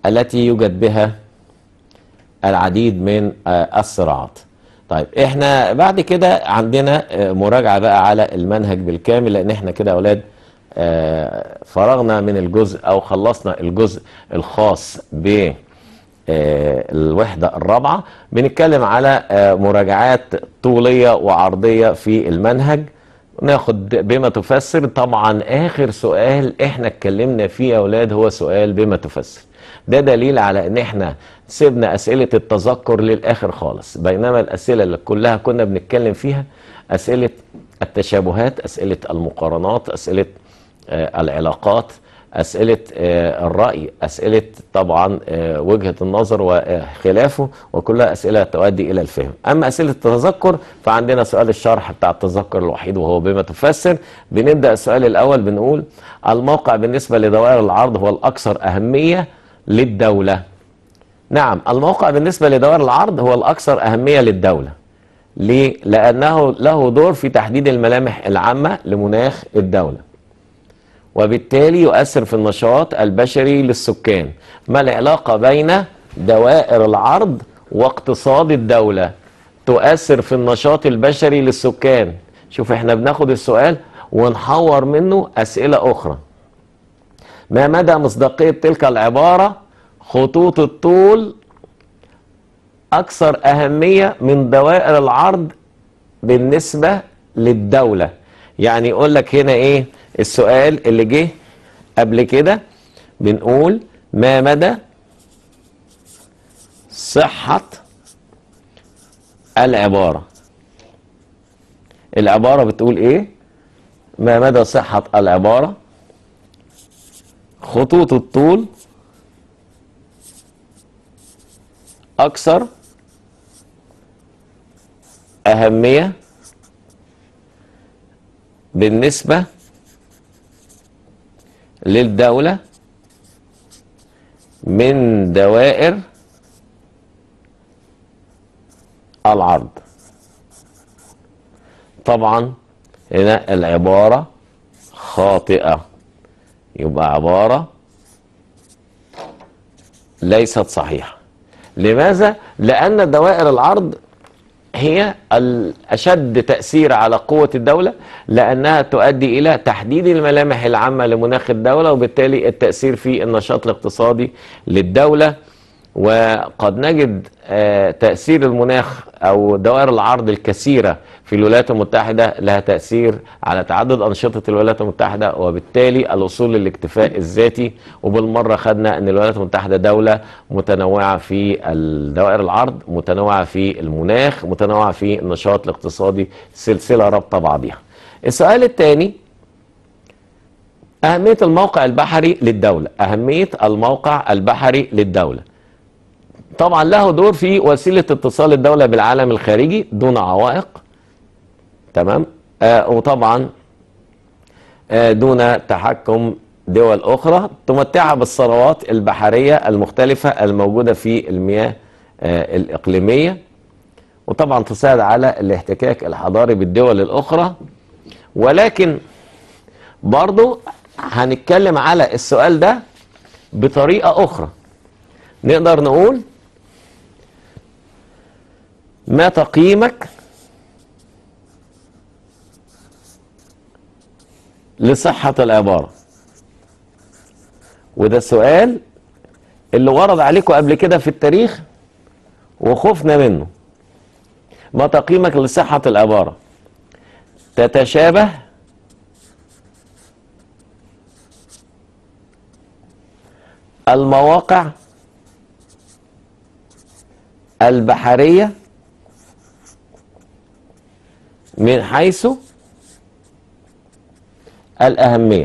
Speaker 1: التي يوجد بها العديد من الصراعات. طيب احنا بعد كده عندنا مراجعة بقى على المنهج بالكامل، لان احنا كده يا اولاد فرغنا من الجزء او خلصنا الجزء الخاص ب الوحدة الرابعة. بنتكلم على مراجعات طولية وعرضية في المنهج. ناخد بما تفسر. طبعا اخر سؤال احنا اتكلمنا فيه يا اولاد هو سؤال بما تفسر. ده دليل على ان احنا سيبنا اسئلة التذكر للاخر خالص، بينما الاسئلة اللي كلها كنا بنتكلم فيها اسئلة التشابهات، اسئلة المقارنات، اسئلة آه العلاقات، اسئلة آه الرأي، اسئلة طبعا آه وجهة النظر وخلافه، وكلها اسئلة تؤدي الى الفهم. اما اسئلة التذكر فعندنا سؤال الشرح بتاع التذكر الوحيد وهو بما تفسر. بنبدأ السؤال الاول بنقول الموقع بالنسبة لدوائر العرض هو الاكثر اهمية للدولة. نعم، الموقع بالنسبة لدوائر العرض هو الأكثر أهمية للدولة. ليه؟ لأنه له دور في تحديد الملامح العامة لمناخ الدولة، وبالتالي يؤثر في النشاط البشري للسكان. ما العلاقة بين دوائر العرض واقتصاد الدولة؟ تؤثر في النشاط البشري للسكان. شوف احنا بناخد السؤال ونحور منه أسئلة أخرى. ما مدى مصداقية تلك العبارة؟ خطوط الطول أكثر أهمية من دوائر العرض بالنسبة للدولة. يعني يقول لك هنا إيه السؤال اللي جه قبل كده؟ بنقول ما مدى صحة العبارة؟ العبارة بتقول إيه؟ ما مدى صحة العبارة؟ خطوط الطول أكثر أهمية بالنسبة للدولة من دوائر العرض. طبعا هنا العبارة خاطئة، يبقى عبارة ليست صحيحة. لماذا؟ لأن دوائر العرض هي الأشد تأثير على قوة الدولة، لأنها تؤدي إلى تحديد الملامح العامة لمناخ الدولة، وبالتالي التأثير في النشاط الاقتصادي للدولة. وقد نجد تأثير المناخ أو دوائر العرض الكثيرة في الولايات المتحدة لها تأثير على تعدد أنشطة الولايات المتحدة، وبالتالي الوصول للاكتفاء الذاتي. وبالمرة خدنا أن الولايات المتحدة دولة متنوعة في الدوائر العرض، متنوعة في المناخ، متنوعة في النشاط الاقتصادي، سلسلة رابطة بعضها. السؤال الثاني، أهمية الموقع البحري للدولة. أهمية الموقع البحري للدولة طبعا له دور في وسيلة اتصال الدولة بالعالم الخارجي دون عوائق، تمام، آه وطبعا آه دون تحكم دول أخرى، تمتعها بالثروات البحرية المختلفة الموجودة في المياه آه الإقليمية، وطبعا تساعد على الاحتكاك الحضاري بالدول الأخرى. ولكن برضو هنتكلم على السؤال ده بطريقة أخرى. نقدر نقول ما تقييمك لصحة العبارة؟ وده السؤال اللي ورد عليكم قبل كده في التاريخ وخفنا منه. ما تقييمك لصحة العبارة؟ تتشابه المواقع البحرية من حيث الأهمية.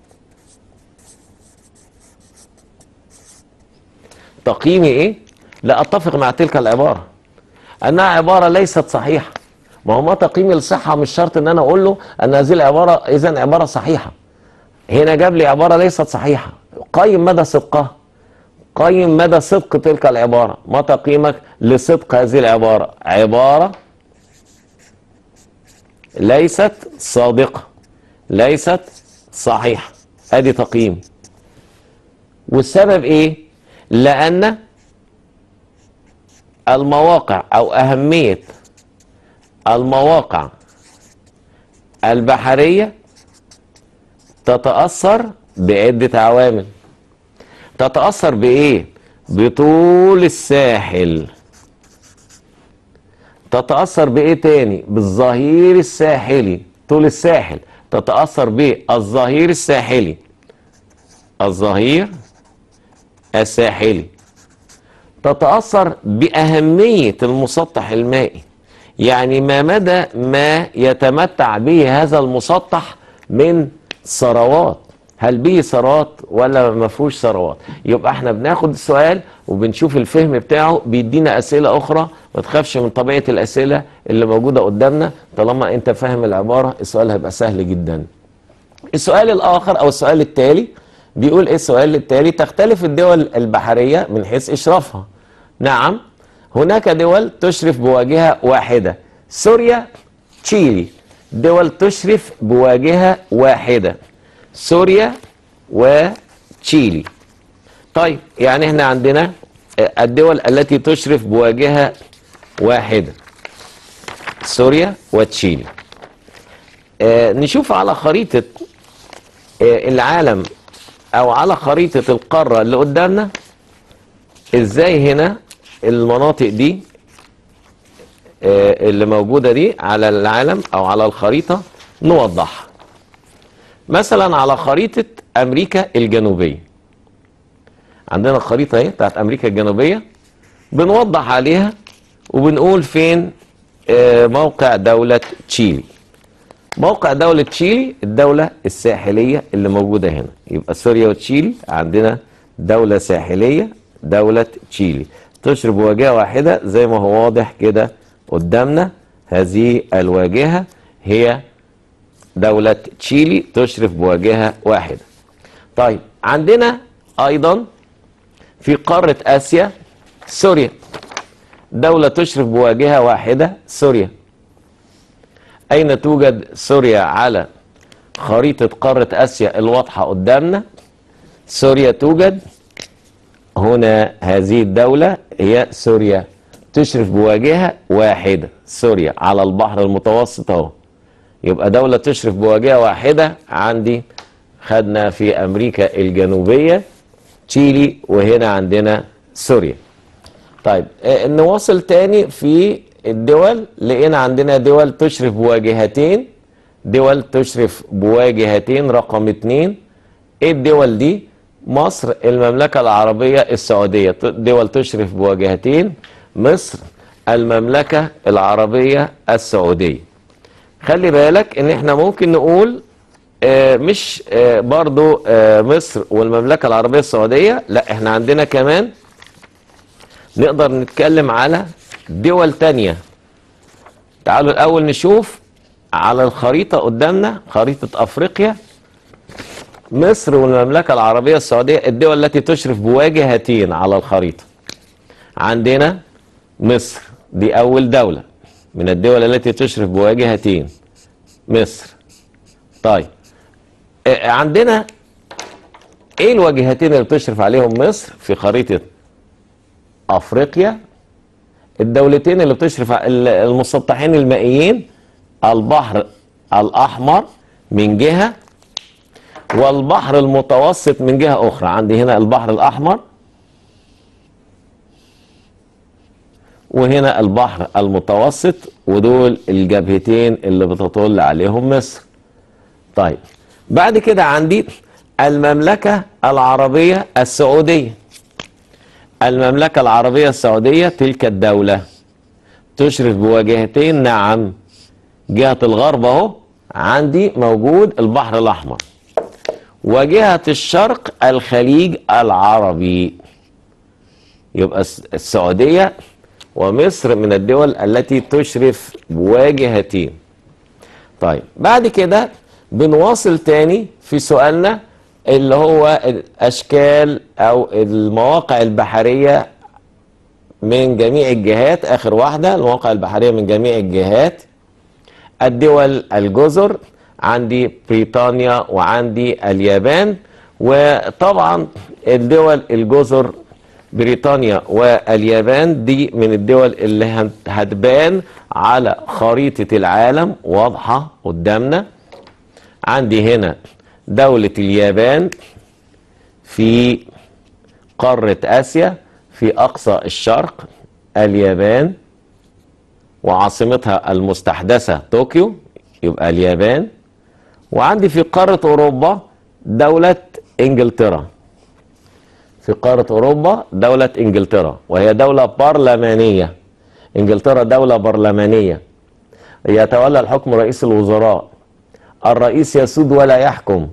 Speaker 1: تقييمي إيه؟ لا أتفق مع تلك العبارة، أنها عبارة ليست صحيحة. ما هو ما تقييمي للصحة مش شرط أن أنا أقول له أن هذه العبارة إذن عبارة صحيحة. هنا جاب لي عبارة ليست صحيحة، قيم مدى صدقها، قيم مدى صدق تلك العبارة. ما تقييمك لصدق هذه العبارة؟ عبارة ليست صادقة، ليست صحيحة. ادي تقييم. والسبب ايه؟ لأن المواقع أو أهمية المواقع البحرية تتأثر بعدة عوامل. تتأثر بإيه؟ بطول الساحل. تتأثر بإيه تاني؟ بالظهير الساحلي. طول الساحل تتأثر بالظهير الساحلي. الظهير الساحلي. تتأثر بأهمية المسطح المائي، يعني ما مدى ما يتمتع به هذا المسطح من ثروات. هل به ثروات ولا ما فيهوش ثروات؟ يبقى احنا بناخد السؤال وبنشوف الفهم بتاعه، بيدينا اسئله اخرى. ما تخافش من طبيعه الاسئله اللي موجوده قدامنا، طالما انت فاهم العباره السؤال هيبقى سهل جدا. السؤال الاخر او السؤال التالي بيقول ايه؟ السؤال التالي: تختلف الدول البحريه من حيث اشرافها. نعم، هناك دول تشرف بواجهه واحده، سوريا، تشيلي. دول تشرف بواجهه واحده، سوريا وتشيلي. طيب يعني احنا عندنا الدول التي تشرف بواجهة واحدة، سوريا وتشيلي. اه نشوف على خريطة اه العالم او على خريطة القارة اللي قدامنا ازاي هنا المناطق دي اه اللي موجودة دي على العالم او على الخريطة نوضحها. مثلا على خريطة أمريكا الجنوبية، عندنا الخريطة اهي بتاعت أمريكا الجنوبية، بنوضح عليها وبنقول فين آه موقع دولة تشيلي. موقع دولة تشيلي الدولة الساحلية اللي موجودة هنا. يبقى سوريا وتشيلي عندنا دولة ساحلية، دولة تشيلي تشرف بواجهة واحدة زي ما هو واضح كده قدامنا. هذه الواجهة هي دولة تشيلي تشرف بواجهة واحدة. طيب عندنا أيضا في قارة آسيا سوريا، دولة تشرف بواجهة واحدة، سوريا. أين توجد سوريا على خريطة قارة آسيا الواضحة قدامنا؟ سوريا توجد هنا، هذه الدولة هي سوريا تشرف بواجهة واحدة، سوريا على البحر المتوسط اهو. يبقى دولة تشرف بواجهة واحدة عندي خدنا في أمريكا الجنوبية تشيلي، وهنا عندنا سوريا. طيب اه نواصل تاني في الدول. لقينا عندنا دول تشرف بواجهتين، دول تشرف بواجهتين رقم اتنين. ايه الدول دي؟ مصر، المملكة العربية السعودية، دول تشرف بواجهتين، مصر، المملكة العربية السعودية. خلي بالك ان احنا ممكن نقول آه مش آه برضو آه مصر والمملكة العربية السعودية، لا احنا عندنا كمان نقدر نتكلم على دول تانية. تعالوا الاول نشوف على الخريطة قدامنا، خريطة افريقيا، مصر والمملكة العربية السعودية الدول التي تشرف بواجهتين على الخريطة. عندنا مصر دي اول دولة من الدول التي تشرف بواجهتين، مصر. طيب عندنا ايه الواجهتين اللي بتشرف عليهم مصر في خريطة افريقيا؟ الدولتين اللي بتشرف المسطحين المائيين، البحر الاحمر من جهة والبحر المتوسط من جهة اخرى. عندي هنا البحر الاحمر وهنا البحر المتوسط، ودول الجبهتين اللي بتطل عليهم مصر. طيب بعد كده عندي المملكة العربية السعودية. المملكة العربية السعودية تلك الدولة تشرف بواجهتين، نعم، جهة الغرب اهو عندي موجود البحر الأحمر، وجهة الشرق الخليج العربي. يبقى السعودية ومصر من الدول التي تشرف بواجهتين. طيب بعد كده بنواصل تاني في سؤالنا اللي هو الأشكال أو المواقع البحرية من جميع الجهات. آخر واحدة المواقع البحرية من جميع الجهات. الدول الجزر، عندي بريطانيا وعندي اليابان. وطبعا الدول الجزر بريطانيا واليابان دي من الدول اللي هت- هتبان على خريطة العالم واضحة قدامنا. عندي هنا دولة اليابان في قارة آسيا في أقصى الشرق، اليابان وعاصمتها المستحدثة طوكيو، يبقى اليابان. وعندي في قارة أوروبا دولة إنجلترا، في قارة أوروبا دولة إنجلترا، وهي دولة برلمانية. إنجلترا دولة برلمانية يتولى الحكم رئيس الوزراء، الرئيس يسود ولا يحكم،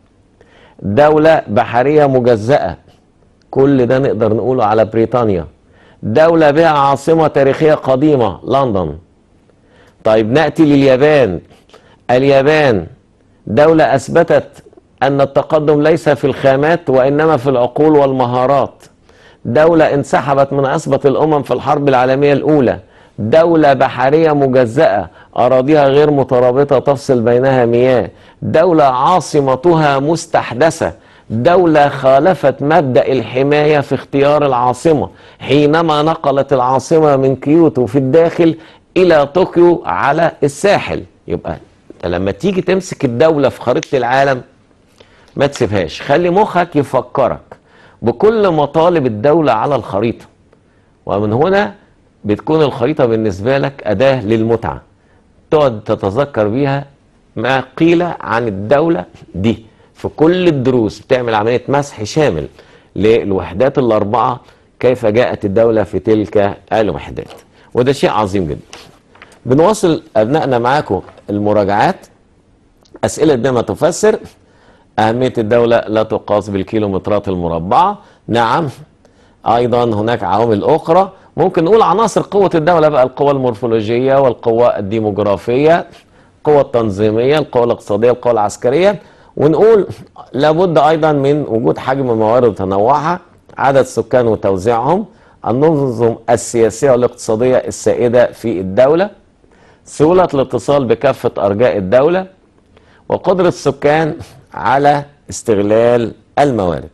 Speaker 1: دولة بحرية مجزأة، كل ده نقدر نقوله على بريطانيا. دولة بها عاصمة تاريخية قديمة لندن. طيب نأتي لليابان. اليابان دولة أثبتت أن التقدم ليس في الخامات وإنما في العقول والمهارات. دولة انسحبت من عصبة الأمم في الحرب العالمية الأولى. دولة بحرية مجزأة، أراضيها غير مترابطة تفصل بينها مياه. دولة عاصمتها مستحدثة. دولة خالفت مبدأ الحماية في اختيار العاصمة حينما نقلت العاصمة من كيوتو في الداخل إلى طوكيو على الساحل. يبقى لما تيجي تمسك الدولة في خريطة العالم ما تسيبهاش، خلي مخك يفكرك بكل مطالب الدولة على الخريطة، ومن هنا بتكون الخريطة بالنسبة لك أداة للمتعة، تقعد تتذكر بيها ما قيل عن الدولة دي في كل الدروس. بتعمل عملية مسح شامل للوحدات الأربعة، كيف جاءت الدولة في تلك الوحدات، وده شيء عظيم جدا. بنواصل أبنائنا معاكم المراجعات. أسئلة بما تفسر. أهمية الدولة لا تقاس بالكيلومترات المربعة. نعم، أيضا هناك عوامل أخرى ممكن نقول عناصر قوة الدولة بقى: القوة المورفولوجية والقوة الديموغرافية، القوة التنظيمية، القوة الاقتصادية، القوة العسكرية. ونقول لابد أيضا من وجود حجم موارد متنوعة، عدد السكان وتوزيعهم، النظم السياسية والاقتصادية السائدة في الدولة، سهولة الاتصال بكافة أرجاء الدولة، وقدرة السكان على استغلال الموارد.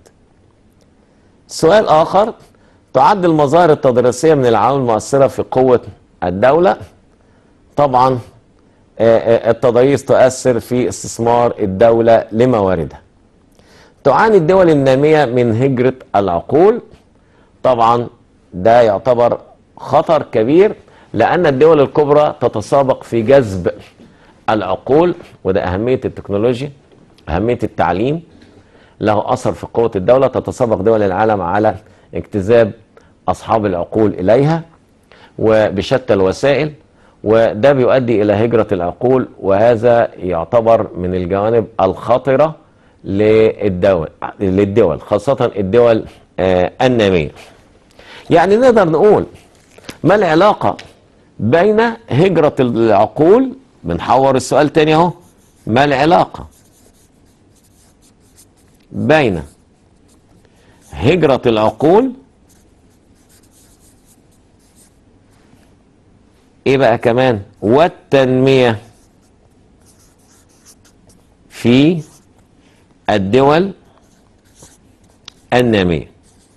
Speaker 1: سؤال آخر: تعد المظاهر التضاريسية من العوامل المؤثرة في قوة الدولة؟ طبعا التضاريس تؤثر في استثمار الدولة لمواردها. تعاني الدول النامية من هجرة العقول؟ طبعا ده يعتبر خطر كبير، لأن الدول الكبرى تتسابق في جذب العقول، وده أهمية التكنولوجيا، أهمية التعليم، له أثر في قوة الدولة. تتسابق دول العالم على اجتذاب أصحاب العقول إليها وبشتى الوسائل، وده بيؤدي إلى هجرة العقول، وهذا يعتبر من الجوانب الخطرة للدول للدول خاصة الدول آه النامية. يعني نقدر نقول ما العلاقة بين هجرة العقول؟ بنحور السؤال تاني اهو، ما العلاقة بين هجرة العقول ايه بقى كمان والتنمية في الدول النامية؟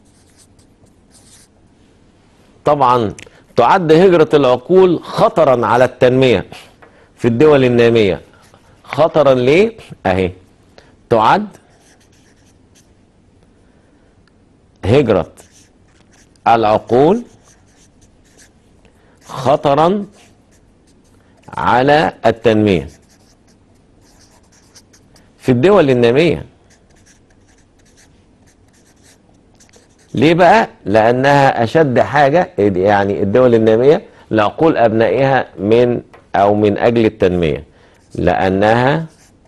Speaker 1: طبعا تعد هجرة العقول خطرا على التنمية في الدول النامية. خطرا ليه؟ اهي تعد هجرة العقول خطرا على التنمية في الدول النامية. ليه بقى؟ لأنها أشد حاجة، يعني الدول النامية لعقول أبنائها من أو من أجل التنمية، لأنها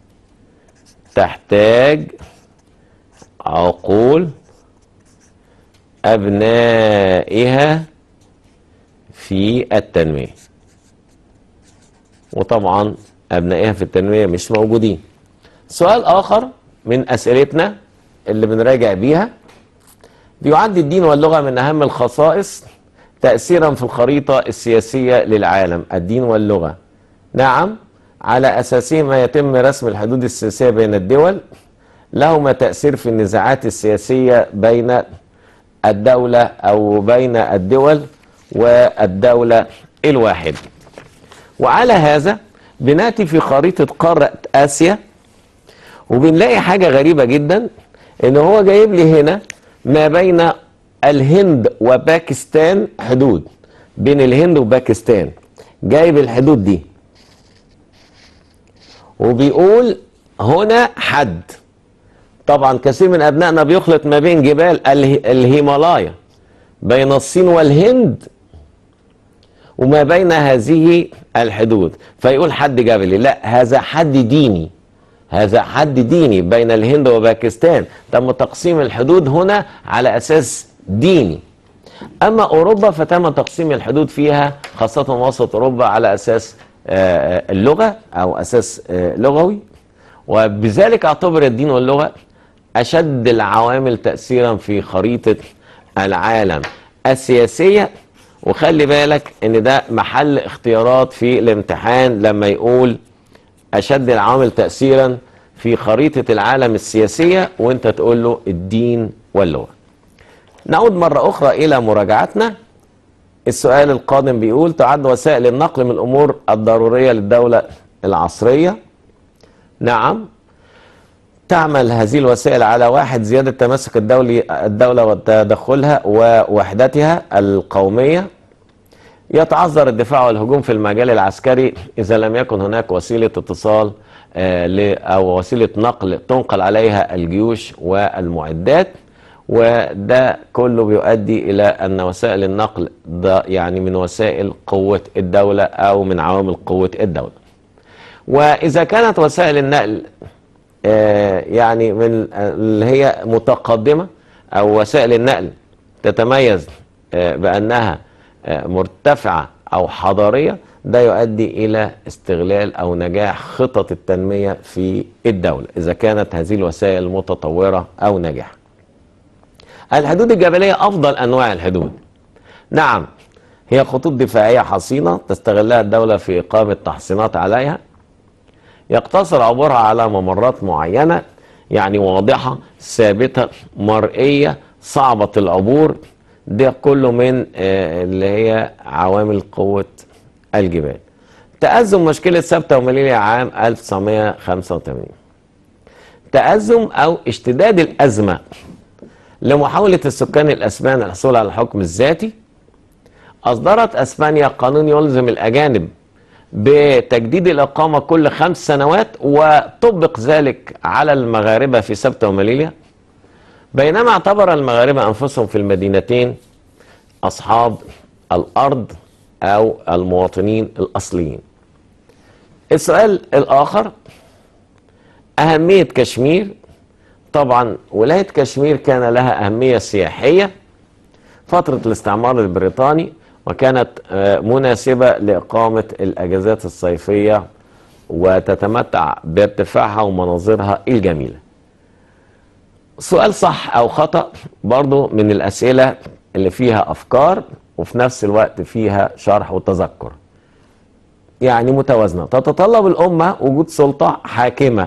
Speaker 1: تحتاج عقول أبنائها في التنمية، وطبعا أبنائها في التنمية مش موجودين. سؤال آخر من أسئلتنا اللي بنراجع بيها: بيعد الدين واللغة من أهم الخصائص تأثيرا في الخريطة السياسية للعالم. الدين واللغة، نعم، على أساسهما يتم رسم الحدود السياسية بين الدول، لهما تأثير في النزاعات السياسية بين الدولة أو بين الدول والدولة الواحدة. وعلى هذا بنأتي في خريطة قارة آسيا وبنلاقي حاجة غريبة جدا، إن هو جايب لي هنا ما بين الهند وباكستان حدود، بين الهند وباكستان جايب الحدود دي، وبيقول هنا حد. طبعا كثير من أبنائنا بيخلط ما بين جبال الهيمالايا بين الصين والهند وما بين هذه الحدود، فيقول حد جبلي. لا، هذا حد ديني، هذا حد ديني بين الهند وباكستان. تم تقسيم الحدود هنا على أساس ديني. أما أوروبا فتم تقسيم الحدود فيها خاصة وسط أوروبا على أساس اللغة أو أساس لغوي، وبذلك اعتبر الدين واللغة أشد العوامل تأثيرا في خريطة العالم السياسية. وخلي بالك ان ده محل اختيارات في الامتحان لما يقول اشد العوامل تأثيرا في خريطة العالم السياسية وانت تقول له الدين واللغة. نعود مرة اخرى الى مراجعتنا. السؤال القادم بيقول تعد وسائل النقل من الامور الضرورية للدولة العصرية. نعم، تعمل هذه الوسائل على واحد زيادة تمسك الدولي الدولة وتدخلها ووحدتها القومية. يتعذر الدفاع والهجوم في المجال العسكري إذا لم يكن هناك وسيلة اتصال أو وسيلة نقل تنقل عليها الجيوش والمعدات، وده كله بيؤدي إلى أن وسائل النقل ده يعني من وسائل قوة الدولة أو من عوامل قوة الدولة. وإذا كانت وسائل النقل يعني من اللي هي متقدمة أو وسائل النقل تتميز بأنها مرتفعة أو حضارية، ده يؤدي إلى استغلال أو نجاح خطط التنمية في الدولة إذا كانت هذه الوسائل متطورة أو ناجحة. الحدود الجبلية أفضل أنواع الحدود. نعم، هي خطوط دفاعية حصينة تستغلها الدولة في إقامة تحصينات عليها، يقتصر عبورها على ممرات معينة يعني واضحة ثابتة مرئية صعبة العبور. ده كله من اللي هي عوامل قوة الجبال. تأزم مشكلة سبتة ومليليا عام ألف وتسعمائة وخمسة وثمانين. تأزم أو اشتداد الأزمة لمحاولة السكان الأسبان الحصول على الحكم الذاتي، أصدرت أسبانيا قانون يلزم الأجانب بتجديد الإقامة كل خمس سنوات، وطبق ذلك على المغاربة في سبتة ومليليا، بينما اعتبر المغاربة أنفسهم في المدينتين أصحاب الأرض أو المواطنين الأصليين. السؤال الآخر، أهمية كشمير. طبعا ولاية كشمير كان لها أهمية سياحية فترة الاستعمار البريطاني، وكانت مناسبة لإقامة الأجازات الصيفية وتتمتع بارتفاعها ومناظرها الجميلة. سؤال صح أو خطأ برضو من الأسئلة اللي فيها أفكار وفي نفس الوقت فيها شرح وتذكر، يعني متوازنة. تتطلب الأمة وجود سلطة حاكمة.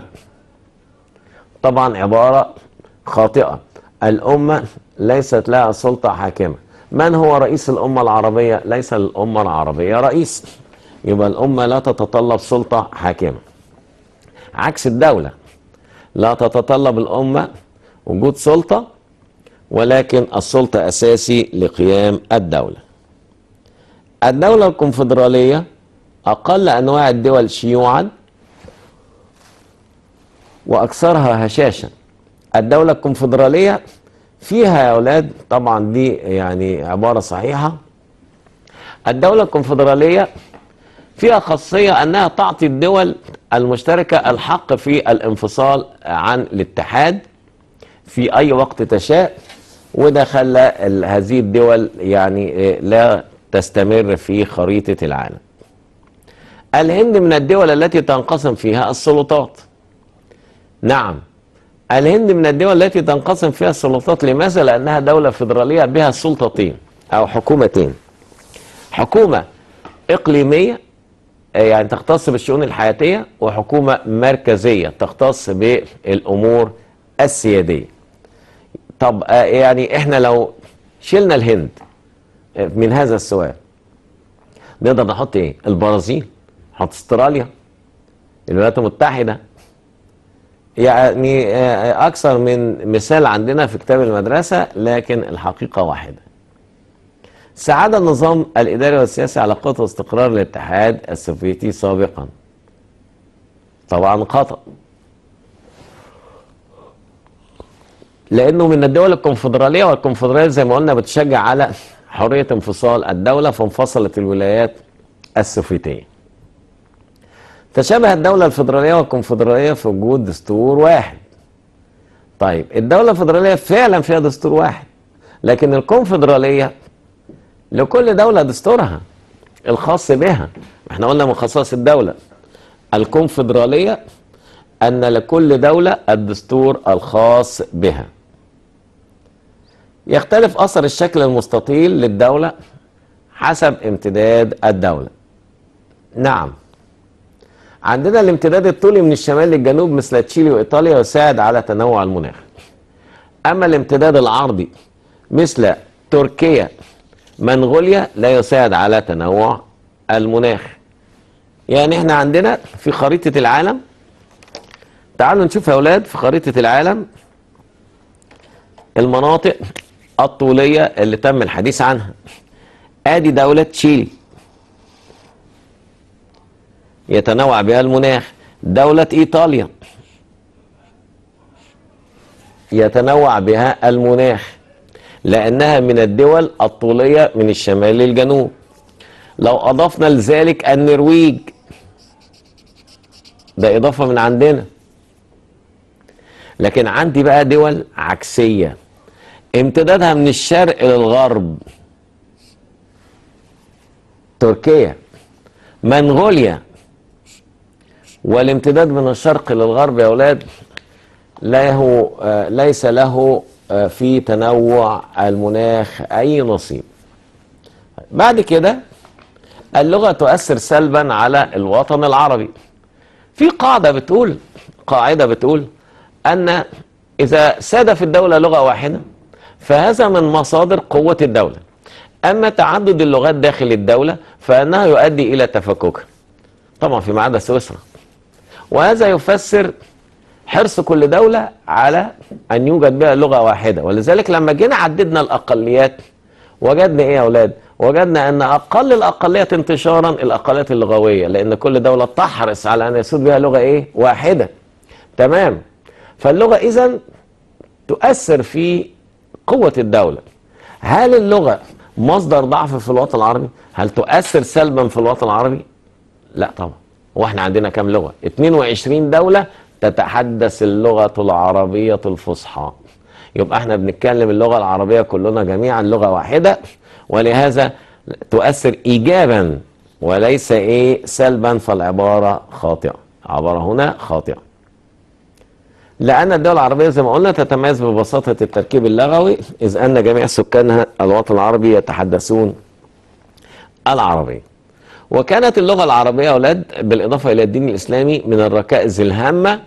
Speaker 1: طبعا عبارة خاطئة، الأمة ليست لها سلطة حاكمة. من هو رئيس الأمة العربية؟ ليس للأمة العربية رئيس، يبقى الأمة لا تتطلب سلطة حاكمة. عكس الدولة، لا تتطلب الأمة وجود سلطة، ولكن السلطة أساسي لقيام الدولة. الدولة الكونفدرالية أقل أنواع الدول شيوعا وأكثرها هشاشا. الدولة الكونفدرالية فيها يا أولاد، طبعا دي يعني عبارة صحيحة، الدولة الكونفدرالية فيها خاصية أنها تعطي الدول المشتركة الحق في الانفصال عن الاتحاد في أي وقت تشاء، وده خلى هذه الدول يعني لا تستمر في خريطة العالم. الهند من الدول التي تنقسم فيها السلطات. نعم، الهند من الدول التي تنقسم فيها السلطات. لماذا؟ لأنها دولة فيدرالية بها سلطتين أو حكومتين، حكومة إقليمية يعني تختص بالشؤون الحياتية، وحكومة مركزية تختص بالأمور السيادية. طب يعني احنا لو شلنا الهند من هذا السؤال، نقدر نحط ايه؟ البرازيل، نحط استراليا، الولايات المتحدة. يعني اكثر من مثال عندنا في كتاب المدرسة، لكن الحقيقة واحدة. ساعد النظام الاداري والسياسي على قوة واستقرار الاتحاد السوفيتي سابقا. طبعا خطأ، لانه من الدول الكونفدرالية، والكونفدرالية زي ما قلنا بتشجع على حرية انفصال الدولة، فانفصلت الولايات السوفيتية. تشابه الدولة الفيدرالية والكونفدرالية في وجود دستور واحد. طيب الدولة الفيدرالية فعلا فيها دستور واحد، لكن الكونفدرالية لكل دولة دستورها الخاص بها. احنا قلنا من خصائص الدولة الكونفدرالية أن لكل دولة الدستور الخاص بها. يختلف أثر الشكل المستطيل للدولة حسب امتداد الدولة. نعم، عندنا الامتداد الطولي من الشمال للجنوب مثل تشيلي وإيطاليا يساعد على تنوع المناخ. أما الامتداد العرضي مثل تركيا منغوليا لا يساعد على تنوع المناخ. يعني احنا عندنا في خريطة العالم، تعالوا نشوف يا أولاد في خريطة العالم المناطق الطولية اللي تم الحديث عنها. ادي دولة تشيلي يتنوع بها المناخ، دولة ايطاليا يتنوع بها المناخ لانها من الدول الطولية من الشمال للجنوب. لو اضفنا لذلك النرويج، ده اضافة من عندنا. لكن عندي بقى دول عكسية امتدادها من الشرق للغرب، تركيا، منغوليا. والامتداد من الشرق للغرب يا اولاد له آه ليس له آه في تنوع المناخ اي نصيب. بعد كده اللغة تؤثر سلبا على الوطن العربي. في قاعدة بتقول قاعدة بتقول ان اذا ساد في الدولة لغة واحدة فهذا من مصادر قوة الدولة. اما تعدد اللغات داخل الدولة فانها يؤدي الى تفككها، طبعا فيما عدا سويسرا. وهذا يفسر حرص كل دولة على أن يوجد بها لغة واحدة. ولذلك لما جينا عددنا الأقليات وجدنا إيه يا أولاد؟ وجدنا أن أقل الأقليات انتشارا الأقليات اللغوية، لأن كل دولة تحرص على أن يسود بها لغة إيه؟ واحدة. تمام؟ فاللغة إذن تؤثر في قوة الدولة. هل اللغة مصدر ضعف في الوطن العربي؟ هل تؤثر سلبا في الوطن العربي؟ لا طبعا. واحنا عندنا كام لغة؟ اتنين وعشرين دولة تتحدث اللغة العربية الفصحى. يبقى احنا بنتكلم اللغة العربية كلنا جميعا لغة واحدة، ولهذا تؤثر ايجابا وليس ايه سلبا. فالعبارة خاطئة، عبارة هنا خاطئة. لأن الدول العربية زي ما قلنا تتميز ببساطة التركيب اللغوي، إذ أن جميع سكانها الوطن العربي يتحدثون العربية. وكانت اللغة العربية يا أولاد بالإضافة إلى الدين الإسلامي من الركائز الهامة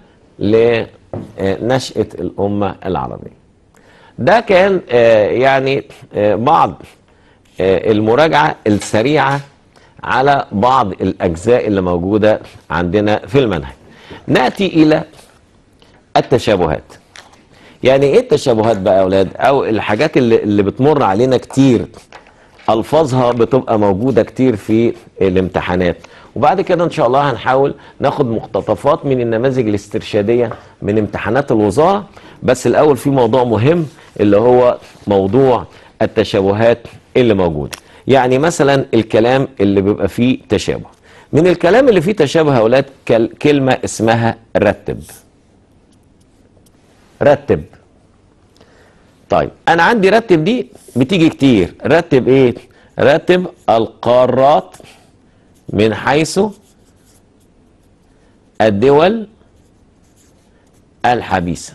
Speaker 1: لنشأة الأمة العربية. ده كان يعني بعض المراجعة السريعة على بعض الأجزاء اللي موجودة عندنا في المنهج. نأتي إلى التشابهات. يعني إيه التشابهات بقى يا أولاد؟ أو الحاجات اللي, اللي بتمر علينا كتير، ألفاظها بتبقى موجودة كتير في الامتحانات. وبعد كده إن شاء الله هنحاول ناخد مقتطفات من النماذج الاسترشادية من امتحانات الوزارة. بس الأول في موضوع مهم اللي هو موضوع التشابهات اللي موجودة. يعني مثلا الكلام اللي بيبقى فيه تشابه. من الكلام اللي فيه تشابه يا أولاد كلمة اسمها رتب. رتب. طيب أنا عندي رتب دي بتيجي كتير. رتب إيه؟ رتب القارات من حيث الدول الحبيسة.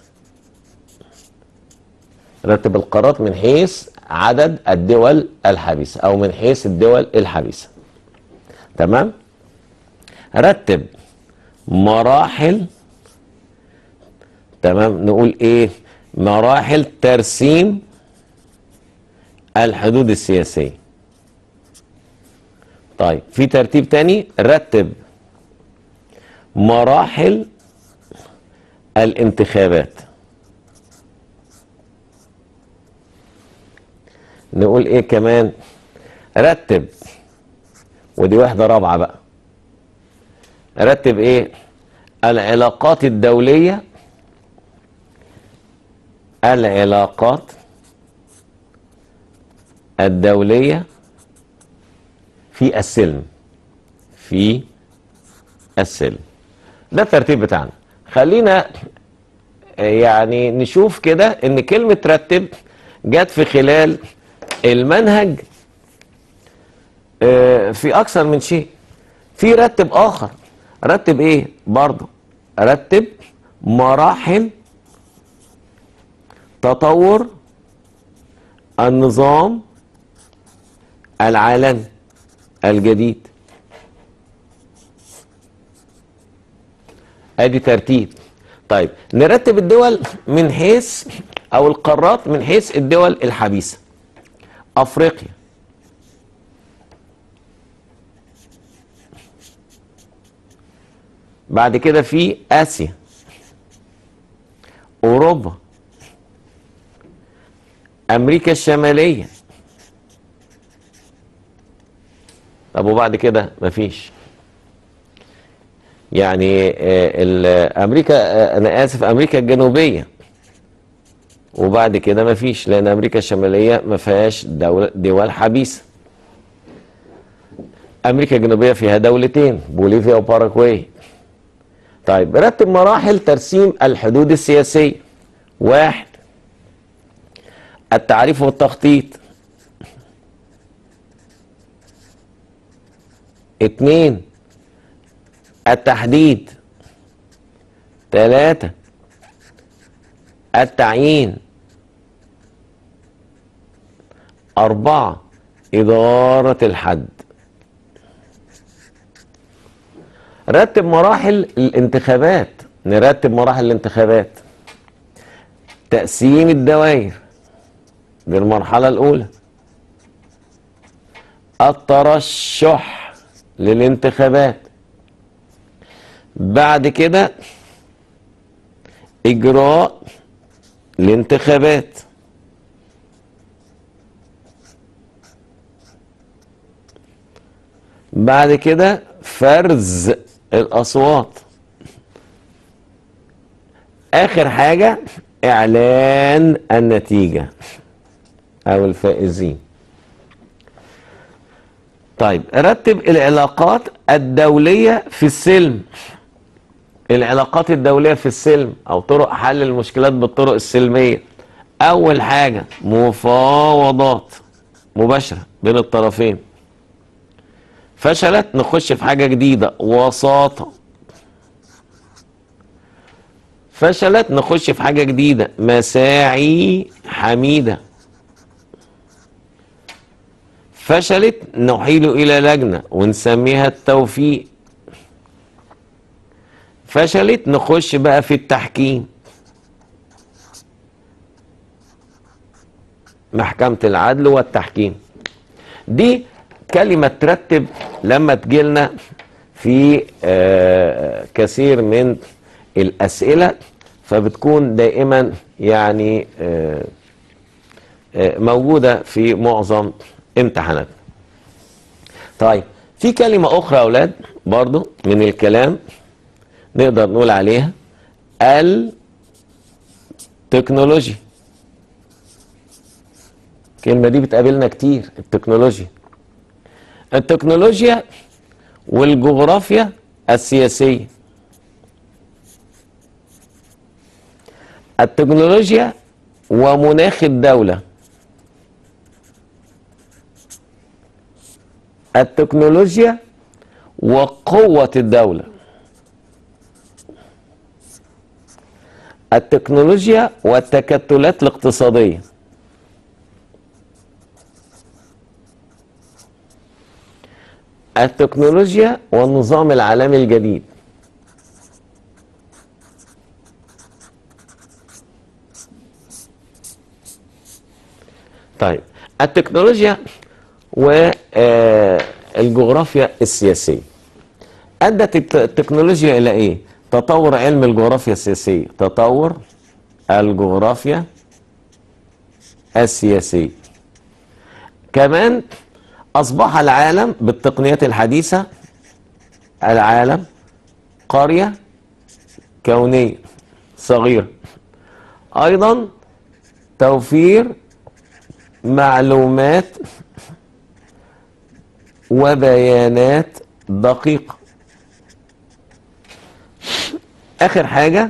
Speaker 1: رتب القارات من حيث عدد الدول الحبيسة أو من حيث الدول الحبيسة. تمام؟ رتب مراحل، تمام، نقول إيه؟ مراحل ترسيم الحدود السياسية. طيب في ترتيب تاني، رتب مراحل الانتخابات. نقول ايه كمان؟ رتب، ودي وحدة رابعة بقى، رتب ايه؟ العلاقات الدولية، العلاقات الدولية في السلم، في السلم. ده الترتيب بتاعنا. خلينا يعني نشوف كده ان كلمة رتب جت في خلال المنهج في اكثر من شيء. في رتب اخر، رتب ايه برضه؟ رتب مراحل تطور النظام العالمي الجديد. ادي ترتيب. طيب نرتب الدول من حيث، او القارات من حيث الدول الحبيسة. افريقيا، بعد كده في اسيا، اوروبا، امريكا الشمالية. طب وبعد كده مفيش. يعني امريكا، انا اسف، امريكا الجنوبية، وبعد كده مفيش، لان امريكا الشمالية ما فيهاش دول دول حبيسة. امريكا الجنوبية فيها دولتين، بوليفيا وباراغواي. طيب رتب مراحل ترسيم الحدود السياسية. واحد، التعريف والتخطيط. اتنين، التحديد. تلاتة، التعيين. أربعة، إدارة الحد. رتب مراحل الانتخابات. نرتب مراحل الانتخابات. تقسيم الدوائر، دي المرحلة الأولى. الترشح للانتخابات. بعد كده إجراء الانتخابات. بعد كده فرز الأصوات. آخر حاجة إعلان النتيجة أو الفائزين. طيب رتب العلاقات الدولية في السلم. العلاقات الدولية في السلم أو طرق حل المشكلات بالطرق السلمية. أول حاجة مفاوضات مباشرة بين الطرفين. فشلت، نخش في حاجة جديدة، وساطة. فشلت، نخش في حاجة جديدة، مساعي حميدة. فشلت، نحيل إلى لجنة ونسميها التوفيق. فشلت، نخش بقى في التحكيم، محكمة العدل والتحكيم. دي كلمة ترتب لما تجيلنا في آه كثير من الأسئلة، فبتكون دائما يعني آه آه موجودة في معظم امتحانات. طيب في كلمة أخرى يا أولاد برضو من الكلام نقدر نقول عليها التكنولوجيا. الكلمة دي بتقابلنا كتير، التكنولوجيا. التكنولوجيا والجغرافيا السياسية. التكنولوجيا ومناخ الدولة. التكنولوجيا وقوة الدولة. التكنولوجيا والتكتلات الاقتصادية. التكنولوجيا والنظام العالمي الجديد. طيب التكنولوجيا والجغرافيا السياسية. أدت التكنولوجيا إلى إيه؟ تطور علم الجغرافيا السياسية، تطور الجغرافيا السياسية. كمان أصبح العالم بالتقنيات الحديثة العالم قرية كونية صغيرة. أيضا توفير معلومات وبيانات دقيقة. آخر حاجة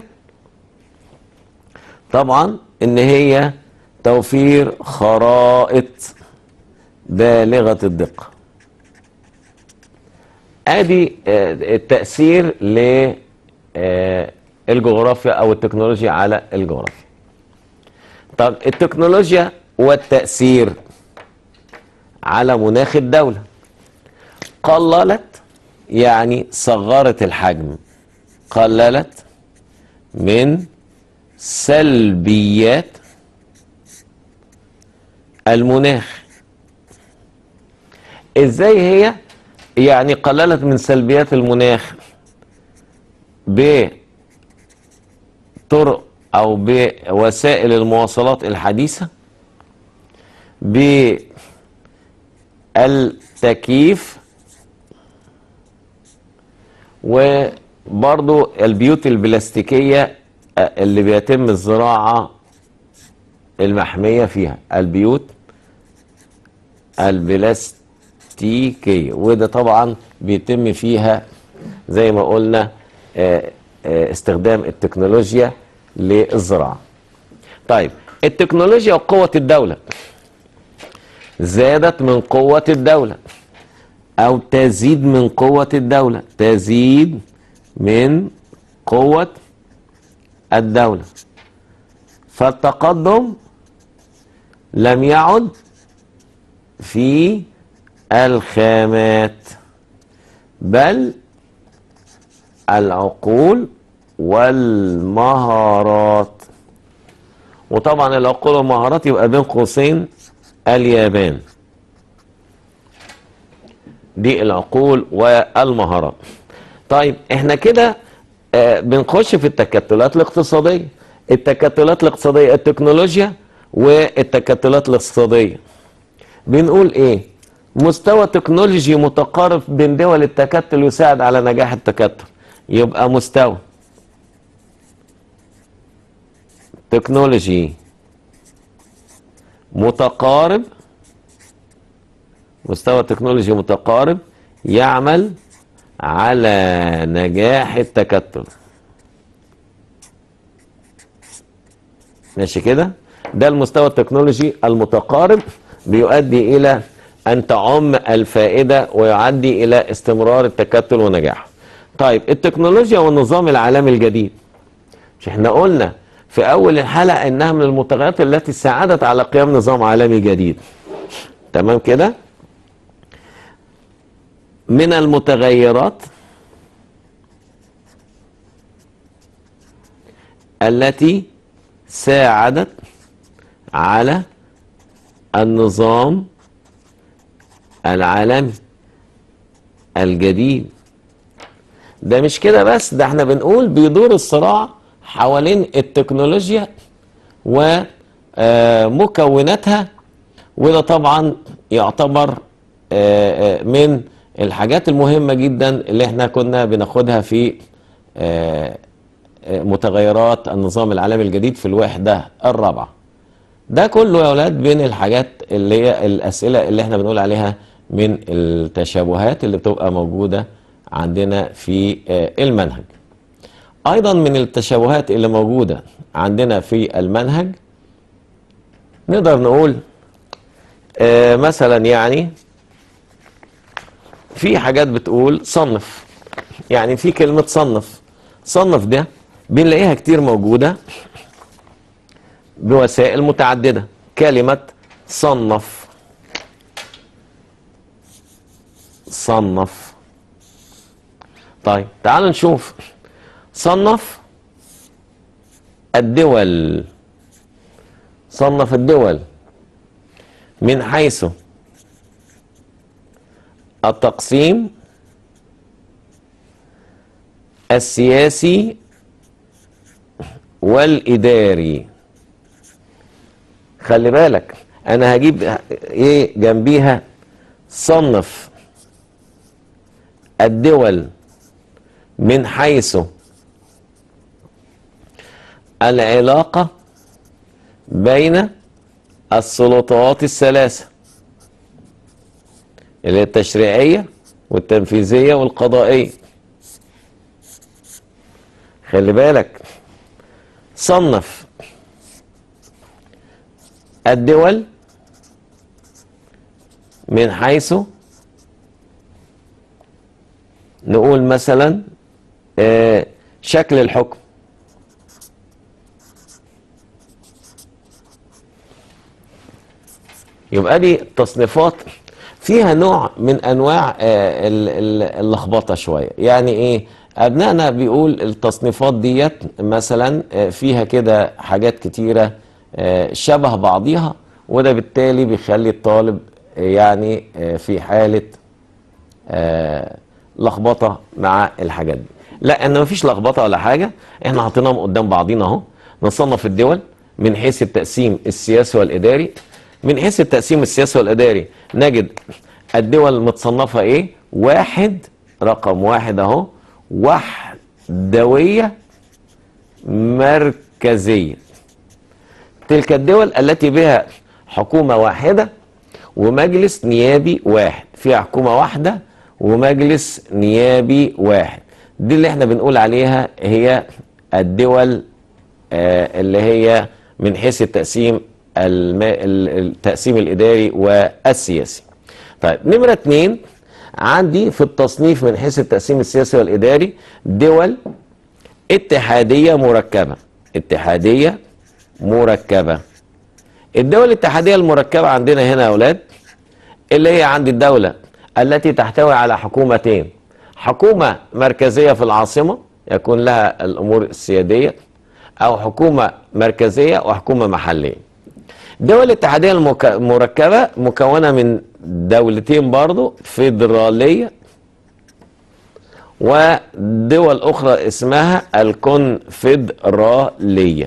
Speaker 1: طبعا إن هي توفير خرائط بالغة الدقة. ادي التأثير للجغرافيا او التكنولوجيا على الجغرافيا. طب التكنولوجيا والتأثير على مناخ الدولة. قللت يعني صغرت الحجم، قللت من سلبيات المناخ. ازاي هي يعني قللت من سلبيات المناخ؟ بطرق او بوسائل المواصلات الحديثة، بالتكييف، وبرضو البيوت البلاستيكية اللي بيتم الزراعة المحمية فيها، البيوت البلاستيكية، وده طبعا بيتم فيها زي ما قلنا استخدام التكنولوجيا للزراعة. طيب التكنولوجيا وقوة الدولة. زادت من قوة الدولة أو تزيد من قوة الدولة، تزيد من قوة الدولة. فالتقدم لم يعد في الخامات بل العقول والمهارات. وطبعا العقول والمهارات يبقى بين قوسين اليابان. دي العقول والمهارات. طيب احنا كده آه بنخش في التكتلات الاقتصادية. التكتلات الاقتصادية التكنولوجيا والتكتلات الاقتصادية. بنقول ايه؟ مستوى تكنولوجي متقارب بين دول التكتل يساعد على نجاح التكتل. يبقى مستوى تكنولوجي متقارب، مستوى تكنولوجي متقارب يعمل على نجاح التكتل. ماشي كده؟ ده المستوى التكنولوجي المتقارب بيؤدي إلى أن تعم الفائدة ويؤدي إلى استمرار التكتل ونجاحه. طيب التكنولوجيا والنظام العالمي الجديد. مش احنا قلنا في أول الحلقة إنها من المتغيرات التي ساعدت على قيام نظام عالمي جديد. تمام كده؟ من المتغيرات التي ساعدت على النظام العالمي الجديد. ده مش كده بس، ده احنا بنقول بيدور الصراع حوالين التكنولوجيا ومكوناتها، وده طبعا يعتبر من الحاجات المهمة جدا اللي احنا كنا بناخدها في متغيرات النظام العالمي الجديد في الوحدة الرابعة. ده كله يا أولاد بين الحاجات اللي هي الأسئلة اللي احنا بنقول عليها من التشابهات اللي بتبقى موجودة عندنا في المنهج. أيضا من التشابهات اللي موجودة عندنا في المنهج نقدر نقول مثلا يعني في حاجات بتقول صنف. يعني في كلمة صنف، صنف ده بنلاقيها كتير موجودة بوسائل متعددة. كلمة صنف، صنف. طيب تعالوا نشوف. صنف الدول، صنف الدول. من حيث التقسيم السياسي والإداري. خلي بالك أنا هجيب إيه جنبيها؟ صنف الدول من حيث العلاقة بين السلطات الثلاثة اللي هي التشريعية والتنفيذية والقضائية. خلي بالك صنف الدول من حيث نقول مثلا آه شكل الحكم، يبقى دي تصنيفات فيها نوع من انواع آه اللخبطه شويه. يعني ايه؟ ابنائنا بيقول التصنيفات ديت مثلا آه فيها كده حاجات كتيره آه شبه بعضيها، وده بالتالي بيخلي الطالب آه يعني آه في حاله آه لخبطه مع الحاجات دي. لا، ان مفيش لخبطه ولا حاجه، احنا حاطينهم قدام بعضينا اهو. نصنف الدول من حيث التقسيم السياسي والاداري. من حيث التقسيم السياسي والاداري نجد الدول متصنفه ايه؟ واحد، رقم واحد اهو، وحدويه مركزيه. تلك الدول التي بها حكومه واحده ومجلس نيابي واحد، فيها حكومه واحده ومجلس نيابي واحد. دي اللي احنا بنقول عليها هي الدول آه اللي هي من حيث التقسيم التقسيم الاداري والسياسي. طيب نمرة اتنين عندي في التصنيف من حيث التقسيم السياسي والاداري دول اتحادية مركبة. اتحادية مركبة. الدول الاتحادية المركبة عندنا هنا يا اولاد اللي هي عند الدولة التي تحتوي على حكومتين، حكومة مركزية في العاصمة يكون لها الأمور السيادية، أو حكومة مركزية وحكومة محلية. الدول الاتحادية المركبة مكونة من دولتين برضو فيدرالية، ودول أخرى اسمها الكونفدرالية.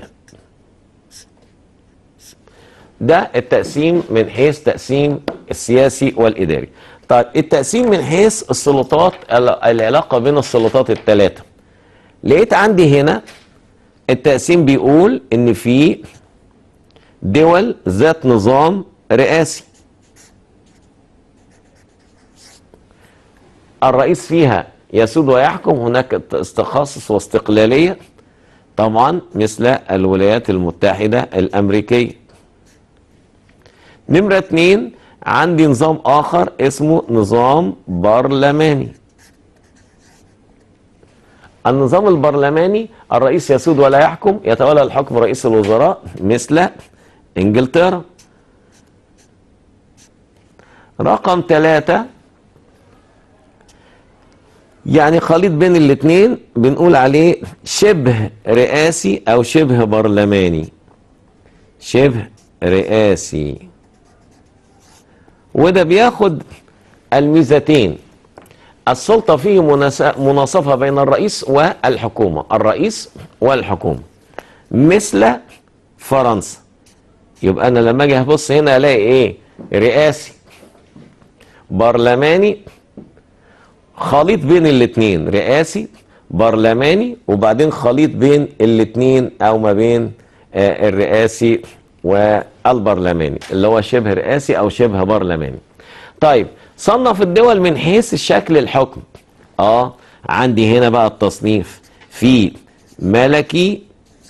Speaker 1: ده التقسيم من حيث تقسيم السياسي والإداري. طيب التقسيم من حيث السلطات، العلاقة بين السلطات الثلاثة. لقيت عندي هنا التقسيم بيقول إن في دول ذات نظام رئاسي، الرئيس فيها يسود ويحكم، هناك تخصص واستقلالية طبعا مثل الولايات المتحدة الأمريكية. نمرة اتنين عندي نظام آخر اسمه نظام برلماني. النظام البرلماني الرئيس يسود ولا يحكم، يتولى الحكم رئيس الوزراء مثل انجلترا. رقم ثلاثة يعني خليط بين الاثنين بنقول عليه شبه رئاسي او شبه برلماني. شبه رئاسي، وده بياخد الميزتين، السلطة فيه مناصفة بين الرئيس والحكومة، الرئيس والحكومة مثل فرنسا. يبقى أنا لما أجي أبص هنا ألاقي إيه؟ رئاسي برلماني، خليط بين الاتنين، رئاسي برلماني وبعدين خليط بين الاتنين أو ما بين آه الرئاسي والبرلماني اللي هو شبه رئاسي أو شبه برلماني. طيب صنف الدول من حيث الشكل الحكم. اه عندي هنا بقى التصنيف في ملكي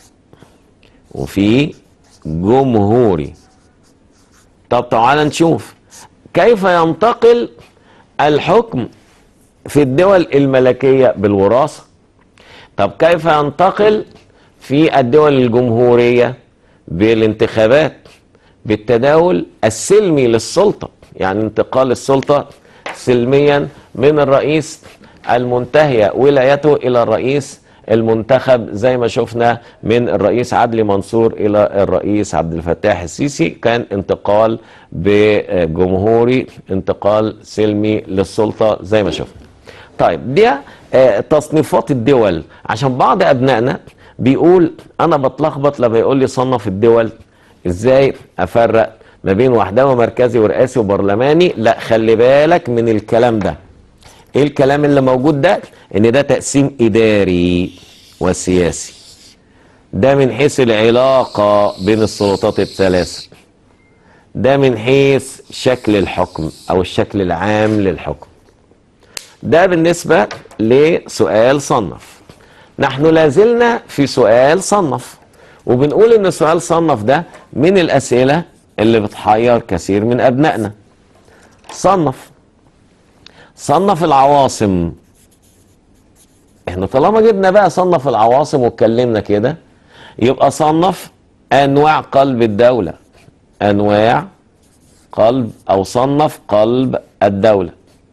Speaker 1: وفي جمهوري. طب تعالى نشوف كيف ينتقل الحكم في الدول الملكية بالوراثة. طب كيف ينتقل في الدول الجمهورية؟ بالانتخابات، بالتداول السلمي للسلطة، يعني انتقال السلطة سلميا من الرئيس المنتهية ولايته إلى الرئيس المنتخب زي ما شفنا من الرئيس عدلي منصور إلى الرئيس عبد الفتاح السيسي، كان انتقال بجمهوري، انتقال سلمي للسلطة زي ما شفنا. طيب دي تصنيفات الدول، عشان بعض أبنائنا بيقول أنا بتلخبط لما يقول لي صنف الدول، إزاي أفرق ما بين وحدوي مركزي ورئاسي وبرلماني؟ لا، خلي بالك من الكلام ده. ايه الكلام اللي موجود ده؟ ان ده تقسيم اداري وسياسي، ده من حيث العلاقة بين السلطات الثلاثة، ده من حيث شكل الحكم او الشكل العام للحكم. ده بالنسبة لسؤال صنف. نحن لازلنا في سؤال صنف، وبنقول ان سؤال صنف ده من الاسئلة اللي بتحير كثير من ابنائنا. صنف صنف العواصم. احنا طالما جبنا بقى صنف العواصم واتكلمنا كده، يبقى صنف انواع قلب الدولة، انواع قلب او صنف قلب الدولة.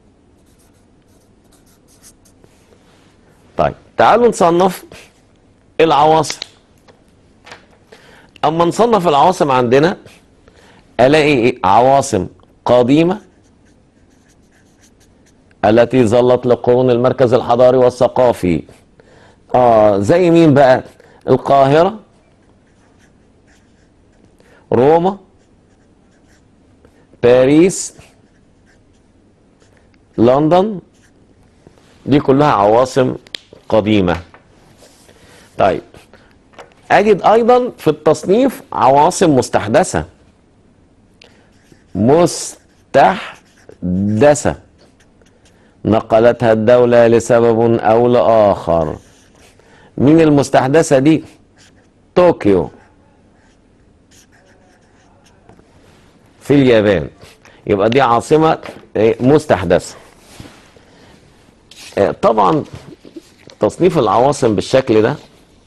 Speaker 1: طيب تعالوا نصنف العواصم. اما نصنف العواصم عندنا الاقي ايه؟ عواصم قديمة التي ظلت لقرون المركز الحضاري والثقافي. اه زي مين بقى؟ القاهرة، روما، باريس، لندن، دي كلها عواصم قديمة. طيب أجد أيضا في التصنيف عواصم مستحدثة. مستحدثة نقلتها الدولة لسبب أو لآخر. مين المستحدثة دي؟ طوكيو في اليابان، يبقى دي عاصمة مستحدثة. طبعا تصنيف العواصم بالشكل ده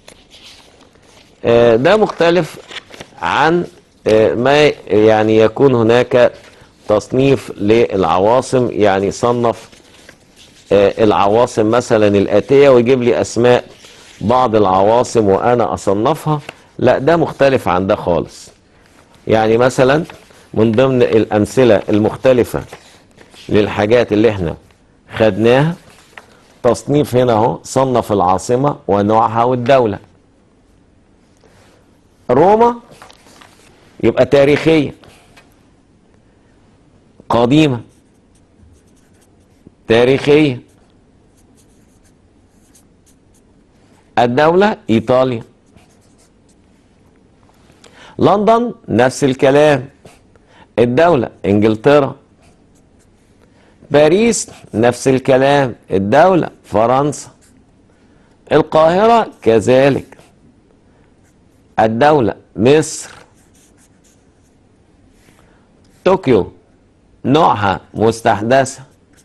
Speaker 1: ده مختلف عن ما يعني يكون هناك تصنيف للعواصم، يعني صنف العواصم مثلا الآتية ويجيب لي أسماء بعض العواصم وأنا أصنفها. لا، ده مختلف عن ده خالص. يعني مثلا من ضمن الأمثلة المختلفة للحاجات اللي احنا خدناها تصنيف هنا اهو، صنف العاصمة ونوعها والدولة. روما يبقى تاريخية قديمة، تاريخية. الدولة إيطاليا. لندن نفس الكلام، الدولة إنجلترا. باريس نفس الكلام، الدولة فرنسا. القاهرة كذلك، الدولة مصر. طوكيو نوعها مستحدثة.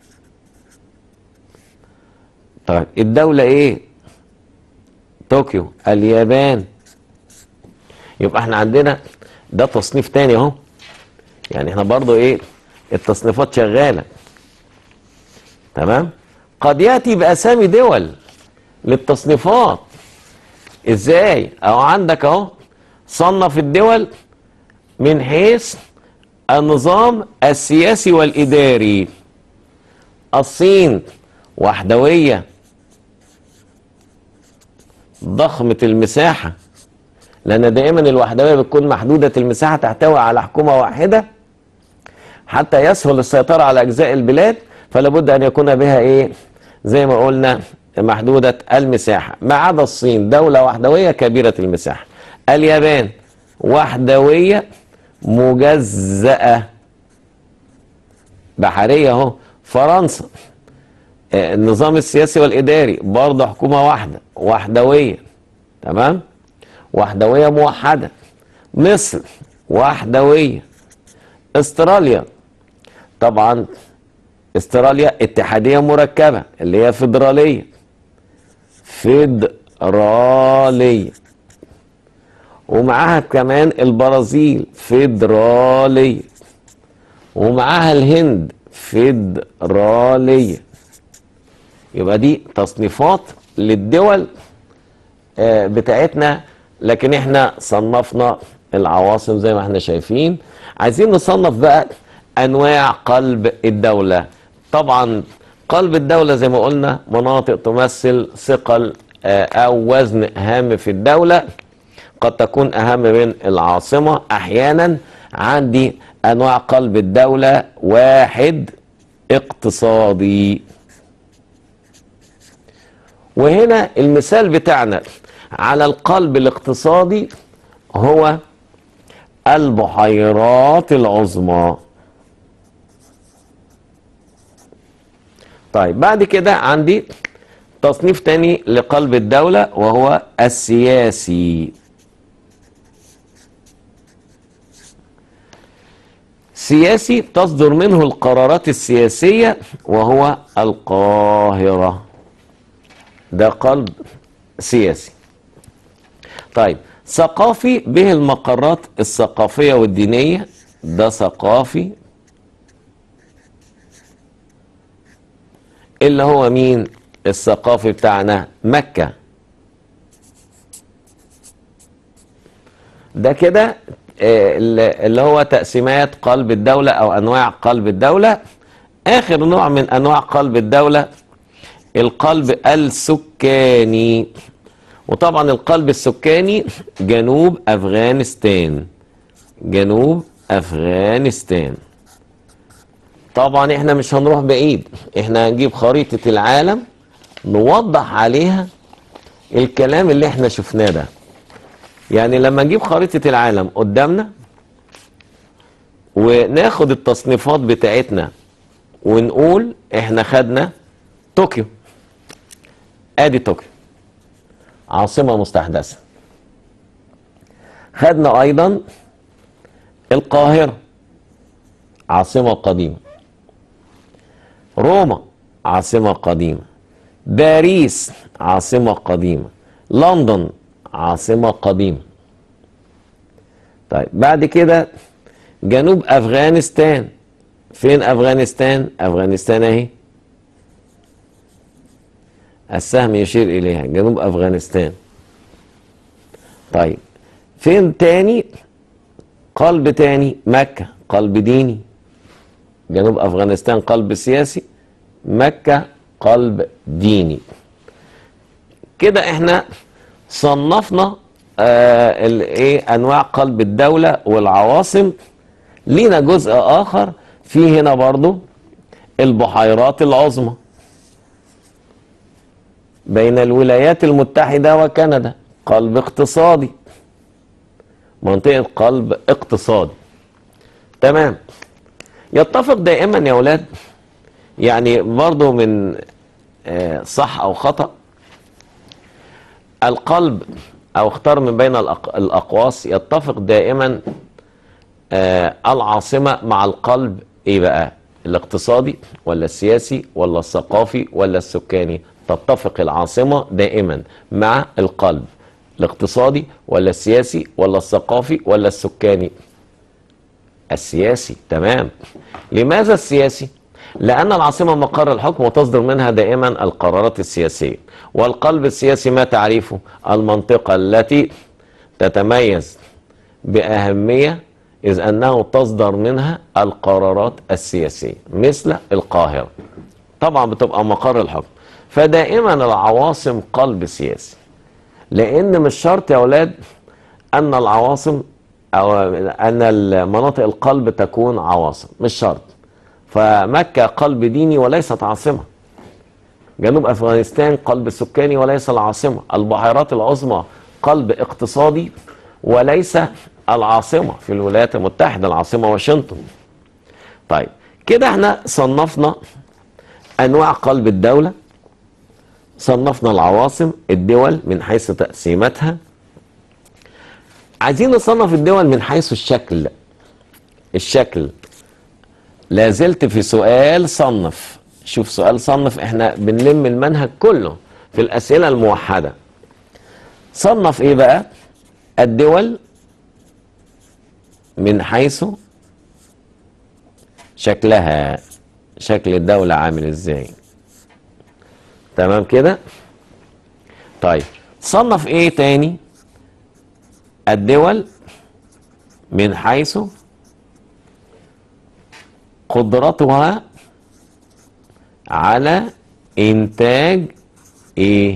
Speaker 1: طيب الدولة ايه؟ طوكيو اليابان. يبقى احنا عندنا ده تصنيف تاني اهو، يعني احنا برضو ايه التصنيفات شغالة. تمام. قد يأتي بأسامي دول للتصنيفات. ازاي؟ اهو عندك اهو صنف الدول من حيث النظام السياسي والإداري. الصين وحدوية ضخمة المساحة، لأن دائما الوحدوية بتكون محدودة المساحة، تحتوي على حكومة واحدة حتى يسهل السيطرة على أجزاء البلاد، فلا بد أن يكون بها إيه؟ زي ما قلنا محدودة المساحة. ما عدا الصين دولة وحدوية كبيرة المساحة. اليابان وحدوية مجزأة بحرية اهو. فرنسا النظام السياسي والإداري برضه حكومة واحدة وحدوية. تمام. وحدوية موحدة. مصر وحدوية. استراليا طبعا استراليا اتحادية مركبة اللي هي فيدرالية. فيدرالية. ومعاها كمان البرازيل فيدرالية. ومعاها الهند فيدرالية. يبقى دي تصنيفات للدول آه بتاعتنا، لكن احنا صنفنا العواصم زي ما احنا شايفين. عايزين نصنف بقى انواع قلب الدولة. طبعا قلب الدولة زي ما قلنا مناطق تمثل ثقل آه او وزن هام في الدولة، قد تكون اهم من العاصمة احيانا. عندي انواع قلب الدولة: واحد، اقتصادي. وهنا المثال بتاعنا على القلب الاقتصادي هو البحيرات العظمى. طيب بعد كده عندي تصنيف تاني لقلب الدولة وهو السياسي. سياسي تصدر منه القرارات السياسية وهو القاهرة، ده قلب سياسي. طيب ثقافي به المقرات الثقافية والدينية، ده ثقافي، اللي هو مين الثقافي بتاعنا؟ مكة. ده كده اللي هو تقسيمات قلب الدولة أو أنواع قلب الدولة. آخر نوع من أنواع قلب الدولة القلب السكاني. وطبعا القلب السكاني جنوب أفغانستان، جنوب أفغانستان. طبعا احنا مش هنروح بعيد، احنا هنجيب خريطة العالم نوضح عليها الكلام اللي احنا شفناه ده. يعني لما نجيب خريطة العالم قدامنا وناخد التصنيفات بتاعتنا ونقول احنا خدنا طوكيو، ادي طوكيو عاصمة مستحدثة. خدنا ايضا القاهرة عاصمة قديمة، روما عاصمة قديمة، باريس عاصمة قديمة، لندن عاصمة قديمة. طيب بعد كده جنوب أفغانستان. فين أفغانستان؟ أفغانستان اهي، السهم يشير إليها، جنوب أفغانستان. طيب فين تاني؟ قلب تاني مكة، قلب ديني. جنوب أفغانستان قلب سياسي، مكة قلب ديني. كده احنا صنفنا آه الايه انواع قلب الدولة والعواصم. لينا جزء اخر في هنا برضو البحيرات العظمى بين الولايات المتحدة وكندا، قلب اقتصادي، منطقة قلب اقتصادي. تمام. يتفق دائما يا اولاد، يعني برضو من آه صح او خطأ، القلب او اختار من بين الاقواس، يتفق دائما آه العاصمة مع القلب ايه بقى؟ الاقتصادي ولا السياسي ولا الثقافي ولا السكاني؟ تتفق العاصمة دائما مع القلب الاقتصادي ولا السياسي ولا الثقافي ولا السكاني؟ السياسي. تمام. لماذا السياسي؟ لأن العاصمة مقر الحكم وتصدر منها دائما القرارات السياسية. والقلب السياسي ما تعريفه؟ المنطقة التي تتميز بأهمية إذ أنه تصدر منها القرارات السياسية، مثل القاهرة طبعا بتبقى مقر الحكم. فدائما العواصم قلب سياسي، لأن مش شرط يا أولاد أن العواصم أو أن المناطق القلب تكون عواصم، مش شرط. فمكة قلب ديني وليست عاصمة، جنوب أفغانستان قلب سكاني وليس العاصمة، البحيرات العظمى قلب اقتصادي وليس العاصمة. في الولايات المتحدة العاصمة واشنطن. طيب كده احنا صنفنا أنواع قلب الدولة، صنفنا العواصم، الدول من حيث تقسيماتها. عايزين نصنف الدول من حيث الشكل. الشكل لا زلت في سؤال صنف. شوف سؤال صنف، احنا بنلم المنهج كله في الأسئلة الموحدة. صنف ايه بقى؟ الدول من حيث شكلها، شكل الدولة عامل ازاي. تمام كده؟ طيب صنف ايه تاني؟ الدول من حيث قدرتها على انتاج ايه؟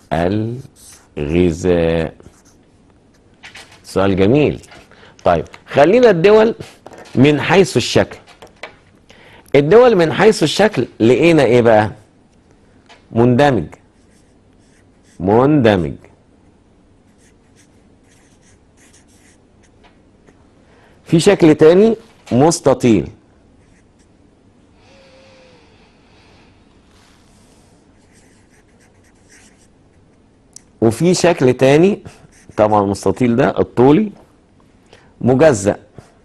Speaker 1: الغذاء. سؤال جميل. طيب خلينا الدول من حيث الشكل. الدول من حيث الشكل لقينا ايه بقى؟ مندمج. مندمج. في شكل تاني مستطيل. وفي شكل تاني طبعا المستطيل ده الطولي مجزأ.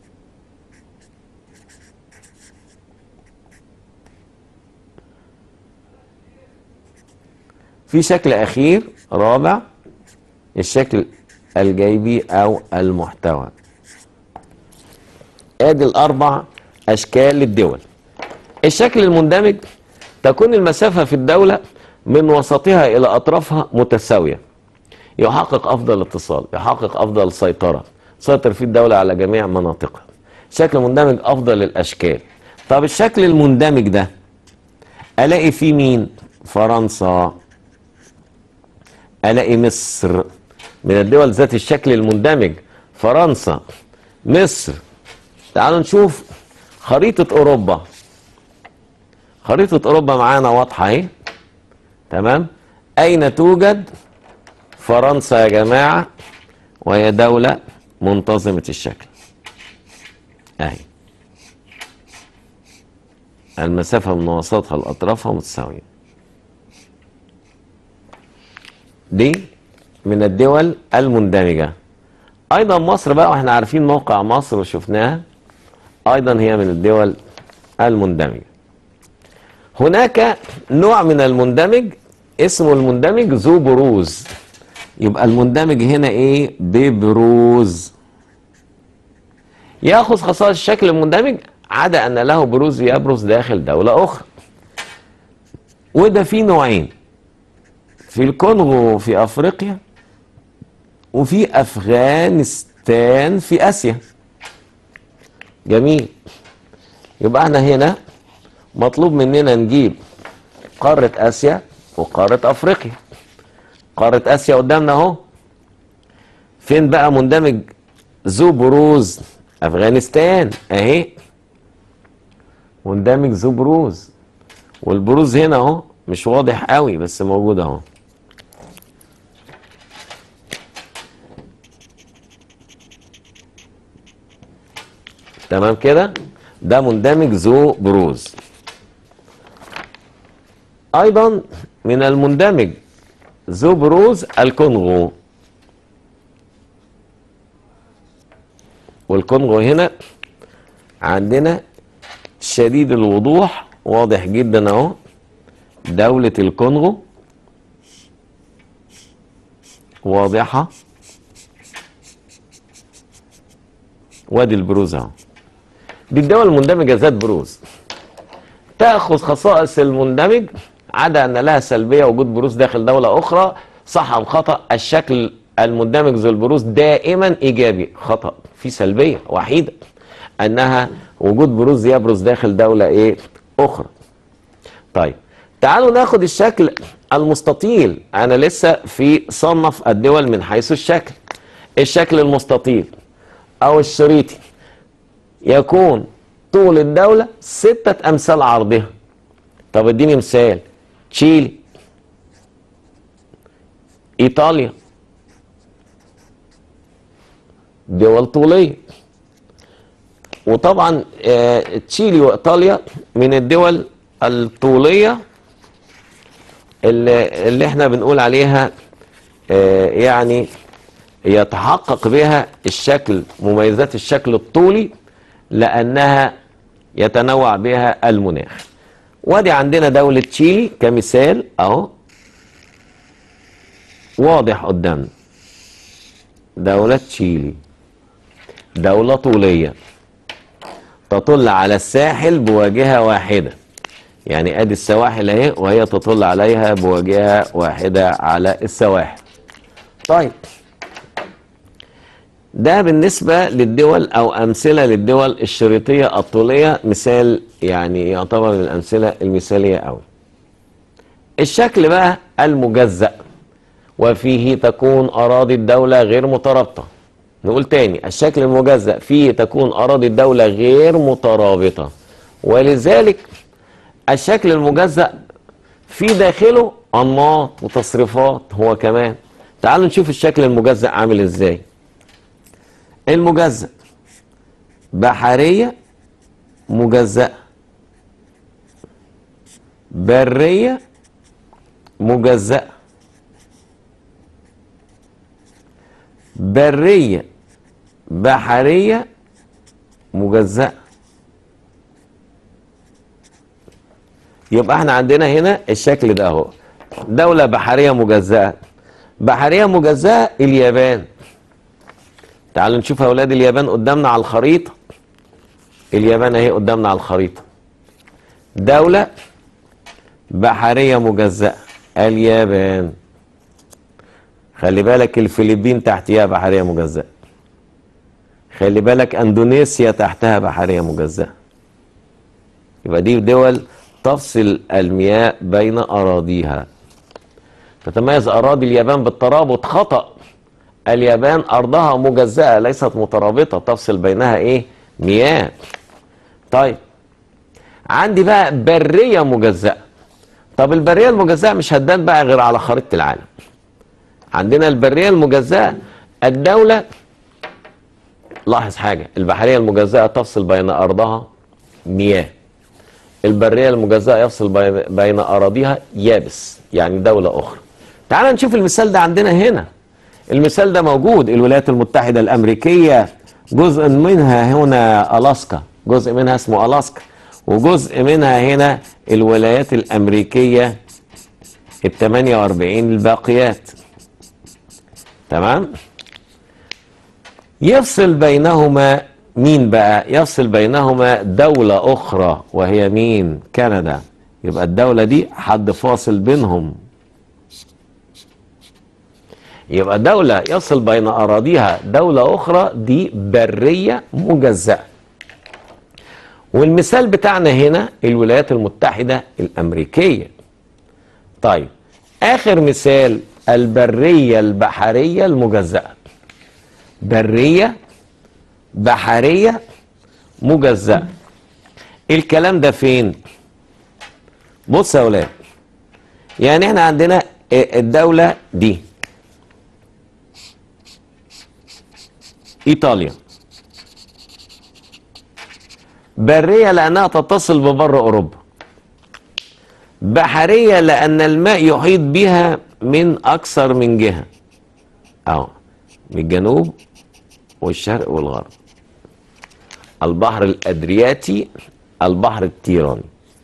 Speaker 1: في شكل أخير رابع الشكل الجيبي أو المحتوى. ادي الأربع أشكال للدول. الشكل المندمج تكون المسافة في الدولة من وسطها إلى أطرافها متساوية، يحقق أفضل اتصال، يحقق أفضل سيطرة، سيطر في الدولة على جميع مناطقها. شكل مندمج أفضل الأشكال. طب الشكل المندمج ده ألاقي فيه مين؟ فرنسا، ألاقي مصر من الدول ذات الشكل المندمج. فرنسا، مصر. تعالوا نشوف خريطة أوروبا. خريطة أوروبا معانا واضحة اهي. تمام؟ أين توجد فرنسا يا جماعة؟ وهي دولة منتظمة الشكل. أهي. المسافة من وسطها لأطرافها متساوية. دي من الدول المندمجة. أيضا مصر بقى، واحنا عارفين موقع مصر وشفناها، أيضا هي من الدول المندمجة. هناك نوع من المندمج اسمه المندمج ذو بروز. يبقى المندمج هنا ايه؟ ببروز. ياخذ خصائص الشكل المندمج عدا ان له بروز يبرز داخل دولة اخرى. وده في نوعين، في الكونغو في افريقيا، وفي افغانستان في اسيا. جميل. يبقى احنا هنا مطلوب مننا نجيب قارة اسيا وقارة افريقيا. قارة اسيا قدامنا اهو. فين بقى مندمج ذو بروز؟ افغانستان اهي. مندمج ذو بروز، والبروز هنا اهو مش واضح قوي بس موجود اهو. تمام كده؟ ده مندمج ذو بروز. ايضا من المندمج ذو بروز الكونغو. والكونغو هنا عندنا شديد الوضوح، واضح جدا اهو. دولة الكونغو واضحة، وادي البروز اهو. دي الدول المندمجة ذات بروز. تأخذ خصائص المندمج عدا أن لها سلبية وجود بروز داخل دولة أخرى. صح أم خطأ؟ الشكل المندمج ذو البروز دائما إيجابي. خطأ، في سلبية وحيدة أنها وجود بروز يبرز داخل دولة إيه؟ أخرى. طيب تعالوا ناخد الشكل المستطيل. أنا لسه في صنف الدول من حيث الشكل. الشكل المستطيل أو الشريطي يكون طول الدولة ستة أمثال عرضها. طب اديني مثال. تشيلي، إيطاليا، دول طولية. وطبعا آه تشيلي وإيطاليا من الدول الطولية اللي, اللي احنا بنقول عليها آه يعني يتحقق بها الشكل، مميزات الشكل الطولي، لأنها يتنوع بها المناخ. وادي عندنا دولة تشيلي كمثال اهو، واضح قدامنا. دولة تشيلي دولة طولية تطل على الساحل بواجهة واحدة. يعني ادي السواحل اهي وهي تطل عليها بواجهة واحدة على السواحل. طيب ده بالنسبة للدول أو أمثلة للدول الشريطية الطولية، مثال يعني يعتبر من الأمثلة المثالية أوي. الشكل بقى المجزأ، وفيه تكون أراضي الدولة غير مترابطة. نقول تاني، الشكل المجزأ فيه تكون أراضي الدولة غير مترابطة، ولذلك الشكل المجزأ في داخله أنماط وتصريفات هو كمان. تعالوا نشوف الشكل المجزأ عامل ازاي. المجزأ بحرية مجزأة، برية مجزأة، برية بحرية مجزأة. يبقى احنا عندنا هنا الشكل ده اهو، دولة بحرية مجزأة. بحرية مجزأة اليابان. تعالوا نشوف يا اولاد اليابان قدامنا على الخريطة. اليابان اهي قدامنا على الخريطة، دولة بحرية مجزأة اليابان. خلي بالك الفلبين تحتها بحرية مجزأة، خلي بالك اندونيسيا تحتها بحرية مجزأة. يبقى دي دول تفصل المياه بين أراضيها. تتميز أراضي اليابان بالترابط. خطأ، اليابان أرضها مجزأة ليست مترابطة، تفصل بينها إيه؟ مياه. طيب عندي بقى برية مجزأة. طب البرية المجزأة مش هتبان بقى غير على خريطة العالم. عندنا البرية المجزأة الدولة، لاحظ حاجة، البحرية المجزأة تفصل بين أرضها مياه، البرية المجزأة يفصل بين أراضيها يابس، يعني دولة أخرى. تعال نشوف المثال ده عندنا هنا. المثال ده موجود، الولايات المتحدة الأمريكية جزء منها هنا ألاسكا، جزء منها اسمه ألاسكا، وجزء منها هنا الولايات الأمريكية الثمانية وأربعين الباقيات. تمام؟ يفصل بينهما مين بقى؟ يفصل بينهما دولة أخرى وهي مين؟ كندا. يبقى الدولة دي حد فاصل بينهم. يبقى دولة يفصل بين أراضيها دولة أخرى، دي برية مجزأة. والمثال بتاعنا هنا الولايات المتحدة الأمريكية. طيب آخر مثال البرية البحرية المجزأة. برية بحرية مجزأة. الكلام ده فين؟ بص يا ولاد، يعني احنا عندنا الدولة دي إيطاليا، برية لأنها تتصل ببر أوروبا، بحرية لأن الماء يحيط بها من أكثر من جهة، أهو من الجنوب والشرق والغرب، البحر الأدرياتي، البحر التيراني،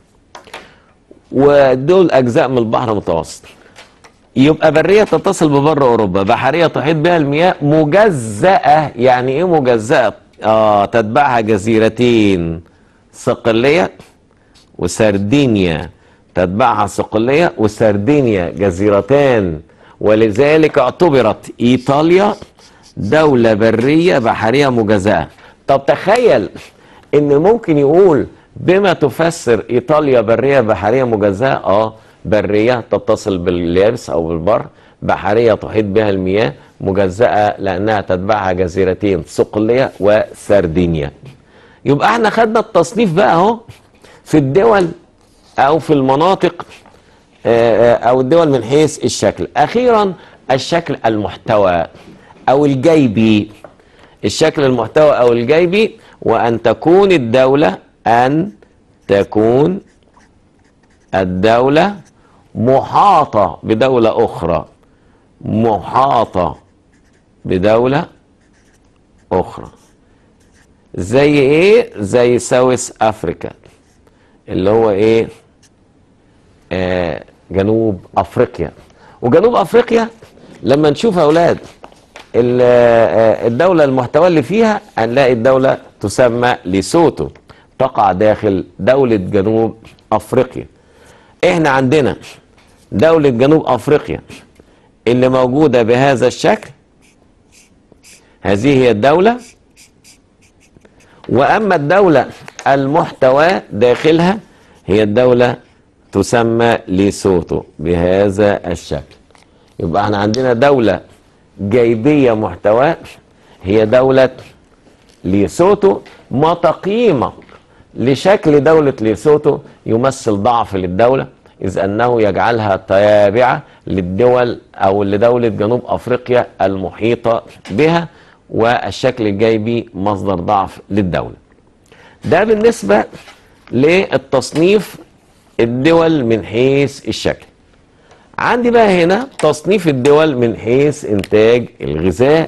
Speaker 1: ودول أجزاء من البحر المتوسط. يبقى برية تتصل ببر أوروبا، بحرية تحيط بها المياه، مجزأة. يعني إيه مجزأة؟ آه تتبعها جزيرتين، صقلية وسردينيا. تتبعها صقلية وسردينيا، جزيرتان، ولذلك اعتبرت إيطاليا دولة برية بحرية مجزأة. طب تخيل إن ممكن يقول بما تفسر إيطاليا برية بحرية مجزأة. آه برية تتصل باليابس أو بالبر، بحرية تحيط بها المياه، مجزأة لأنها تتبعها جزيرتين، صقلية وسردينيا. يبقى احنا خدنا التصنيف بقى اهو في الدول أو في المناطق أو الدول من حيث الشكل. أخيرا الشكل المحتوى أو الجيبي. الشكل المحتوى أو الجيبي، وأن تكون الدولة أن تكون الدولة محاطة بدولة أخرى، محاطة بدولة أخرى. زي إيه؟ زي ساوث أفريكا اللي هو إيه؟ آه جنوب أفريقيا. وجنوب أفريقيا لما نشوف يا أولاد الدولة المحتوى اللي فيها هنلاقي الدولة تسمى ليسوتو، تقع داخل دولة جنوب أفريقيا. احنا عندنا دولة جنوب أفريقيا اللي موجودة بهذا الشكل هذه هي الدولة. وأما الدولة المحتوى داخلها هي الدولة تسمى ليسوتو بهذا الشكل. يبقى احنا عندنا دولة جيبية محتوى هي دولة ليسوتو. ما تقييمك لشكل دولة ليسوتو يمثل ضعف للدولة، إذ أنه يجعلها تابعة للدول أو لدولة جنوب أفريقيا المحيطة بها، والشكل الجيبي مصدر ضعف للدولة. ده بالنسبة للتصنيف الدول من حيث الشكل. عندي بقى هنا تصنيف الدول من حيث إنتاج الغذاء.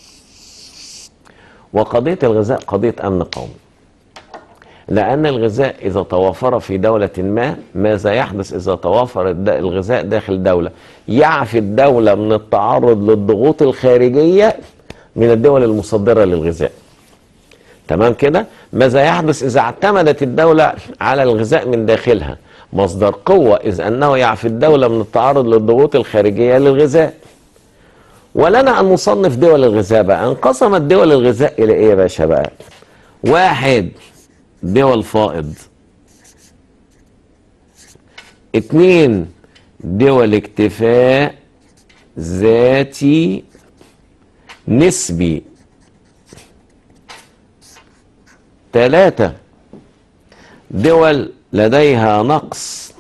Speaker 1: وقضية الغذاء قضية أمن قومي، لأن الغذاء إذا توافر في دولة ما، ماذا يحدث إذا توافر الغذاء داخل دولة؟ يعفي الدولة من التعرض للضغوط الخارجية من الدول المصدرة للغذاء. تمام كده؟ ماذا يحدث إذا اعتمدت الدولة على الغذاء من داخلها؟ مصدر قوة، إذ أنه يعفي الدولة من التعرض للضغوط الخارجية للغذاء. ولنا أن نصنف دول الغذاء بقى. انقسمت دول الغذاء إلى إيه يا باشا بقى؟ واحد، دول فائض. اتنين، دول اكتفاء ذاتي نسبي. تلاتة، دول لديها نقص.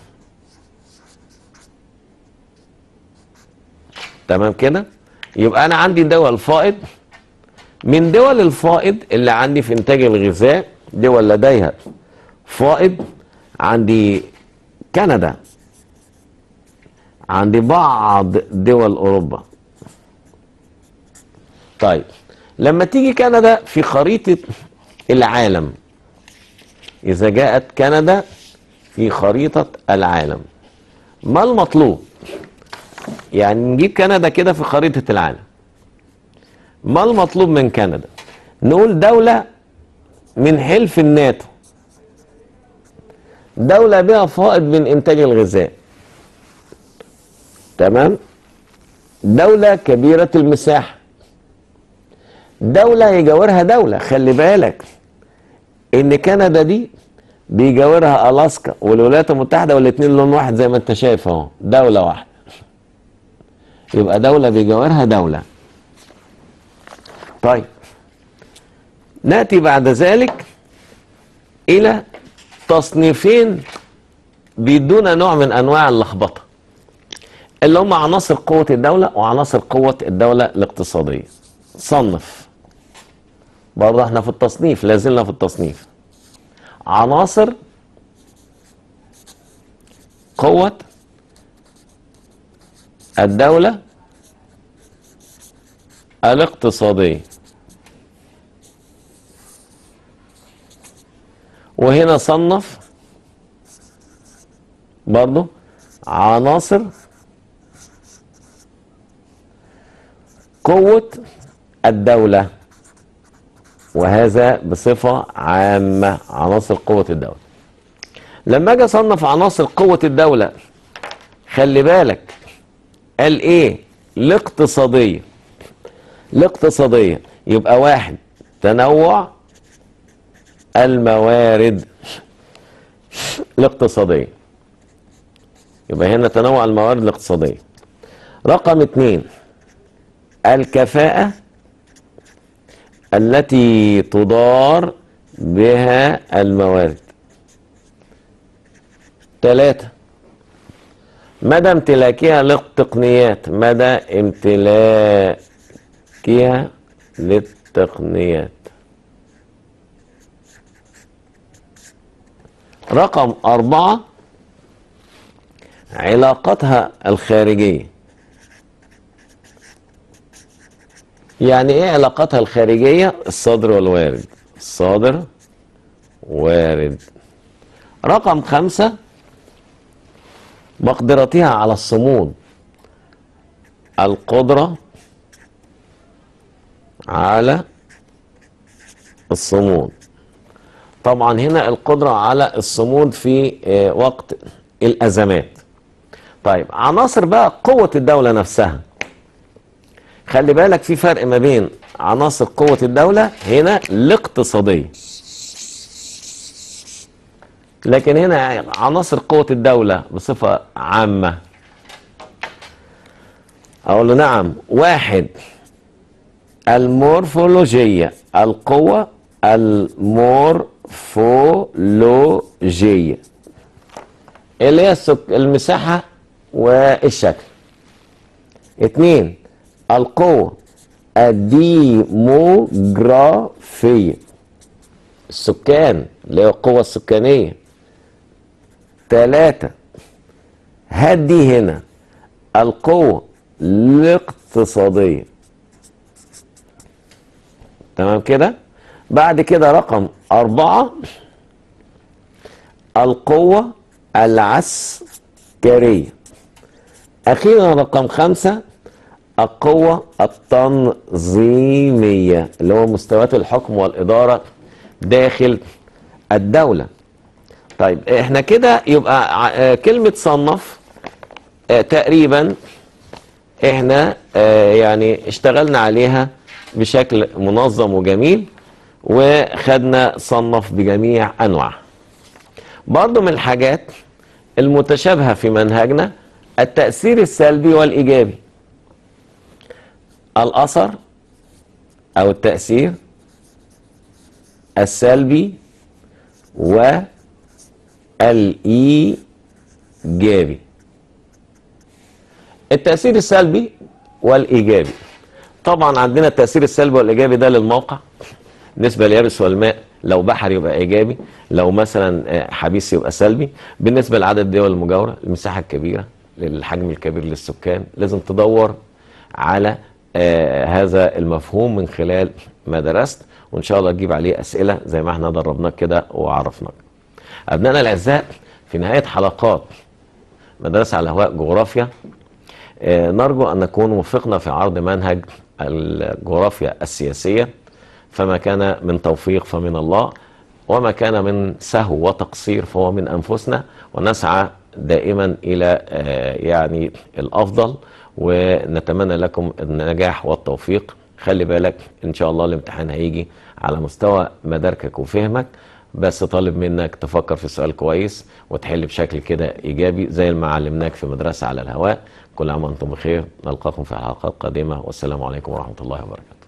Speaker 1: تمام كده؟ يبقى أنا عندي دول فائض. من دول الفائض اللي عندي في إنتاج الغذاء، دول لديها فائض، عندي كندا، عندي بعض دول أوروبا. طيب لما تيجي كندا في خريطة العالم، إذا جاءت كندا في خريطة العالم، ما المطلوب؟ يعني نجيب كندا كده في خريطة العالم، ما المطلوب من كندا؟ نقول دولة من حلف الناتو، دولة بها فائض من إنتاج الغذاء. تمام؟ دولة كبيرة المساحة، دولة يجاورها دولة. خلي بالك إن كندا دي بيجاورها ألاسكا والولايات المتحدة، والاتنين لون واحد زي ما أنت شايف أهو، دولة واحدة. يبقى دولة بيجاورها دولة. طيب نأتي بعد ذلك إلى تصنيفين بيدونا نوع من أنواع اللخبطة، اللي هم عناصر قوة الدولة وعناصر قوة الدولة الاقتصادية. صنف برضه احنا في التصنيف، لازلنا في التصنيف. عناصر قوة الدولة الاقتصادية. وهنا صنف برضو عناصر قوة الدولة، وهذا بصفة عامة عناصر قوة الدولة. لما اجي اصنف عناصر قوة الدولة، خلي بالك قال ايه؟ الاقتصادية. الاقتصادية يبقى واحد، تنوع الموارد الاقتصادية، يبقى هنا تنوع الموارد الاقتصادية. رقم اتنين، الكفاءة التي تدار بها الموارد. تلاتة، مدى امتلاكها للتقنيات، مدى امتلاكها للتقنيات. رقم أربعة، علاقتها الخارجية. يعني ايه علاقتها الخارجية؟ الصادر والوارد، الصادر وارد. رقم خمسة، مقدرتها على الصمود، القدرة على الصمود. طبعا هنا القدرة على الصمود في وقت الأزمات. طيب عناصر بقى قوة الدولة نفسها، خلي بالك في فرق ما بين عناصر قوة الدولة هنا الاقتصادية، لكن هنا عناصر قوة الدولة بصفة عامة. أقول له نعم. واحد، المورفولوجية، القوة المورفولوجية اللي هي المساحة والشكل. اتنين، القوة الديموغرافية، السكان اللي هي القوة السكانية. تلاتة، هدي هنا القوة الاقتصادية. تمام كده؟ بعد كده رقم أربعة، القوة العسكرية. أخيرا رقم خمسة، القوة التنظيمية اللي هو مستويات الحكم والإدارة داخل الدولة. طيب احنا كده يبقى كلمة صنف تقريبا احنا يعني اشتغلنا عليها بشكل منظم وجميل، وخدنا صنف بجميع أنواعها. برضو من الحاجات المتشابهة في منهجنا التأثير السلبي والإيجابي. الأثر أو التأثير السلبي والإيجابي. التأثير السلبي والإيجابي، طبعا عندنا التأثير السلبي والإيجابي ده للموقع، بالنسبة لليابس والماء لو بحر يبقى إيجابي، لو مثلا حبيس يبقى سلبي. بالنسبة لعدد الدول المجاورة، المساحة الكبيرة، للحجم الكبير للسكان، لازم تدور على آه هذا المفهوم من خلال ما درست، وإن شاء الله تجيب عليه أسئلة زي ما احنا دربناك كده وعرفناك. أبنائنا الأعزاء، في نهاية حلقات مدرسة على الهواء جغرافيا آه نرجو أن نكون وفقنا في عرض منهج الجغرافيا السياسية، فما كان من توفيق فمن الله، وما كان من سهو وتقصير فهو من أنفسنا، ونسعى دائما إلى يعني الأفضل، ونتمنى لكم النجاح والتوفيق. خلي بالك إن شاء الله الامتحان هيجي على مستوى مداركك وفهمك، بس طالب منك تفكر في السؤال كويس وتحل بشكل كده إيجابي زي ما علمناك في مدرسة على الهواء. كل عام وأنتم بخير، نلقاكم في حلقات قادمة، والسلام عليكم ورحمة الله وبركاته.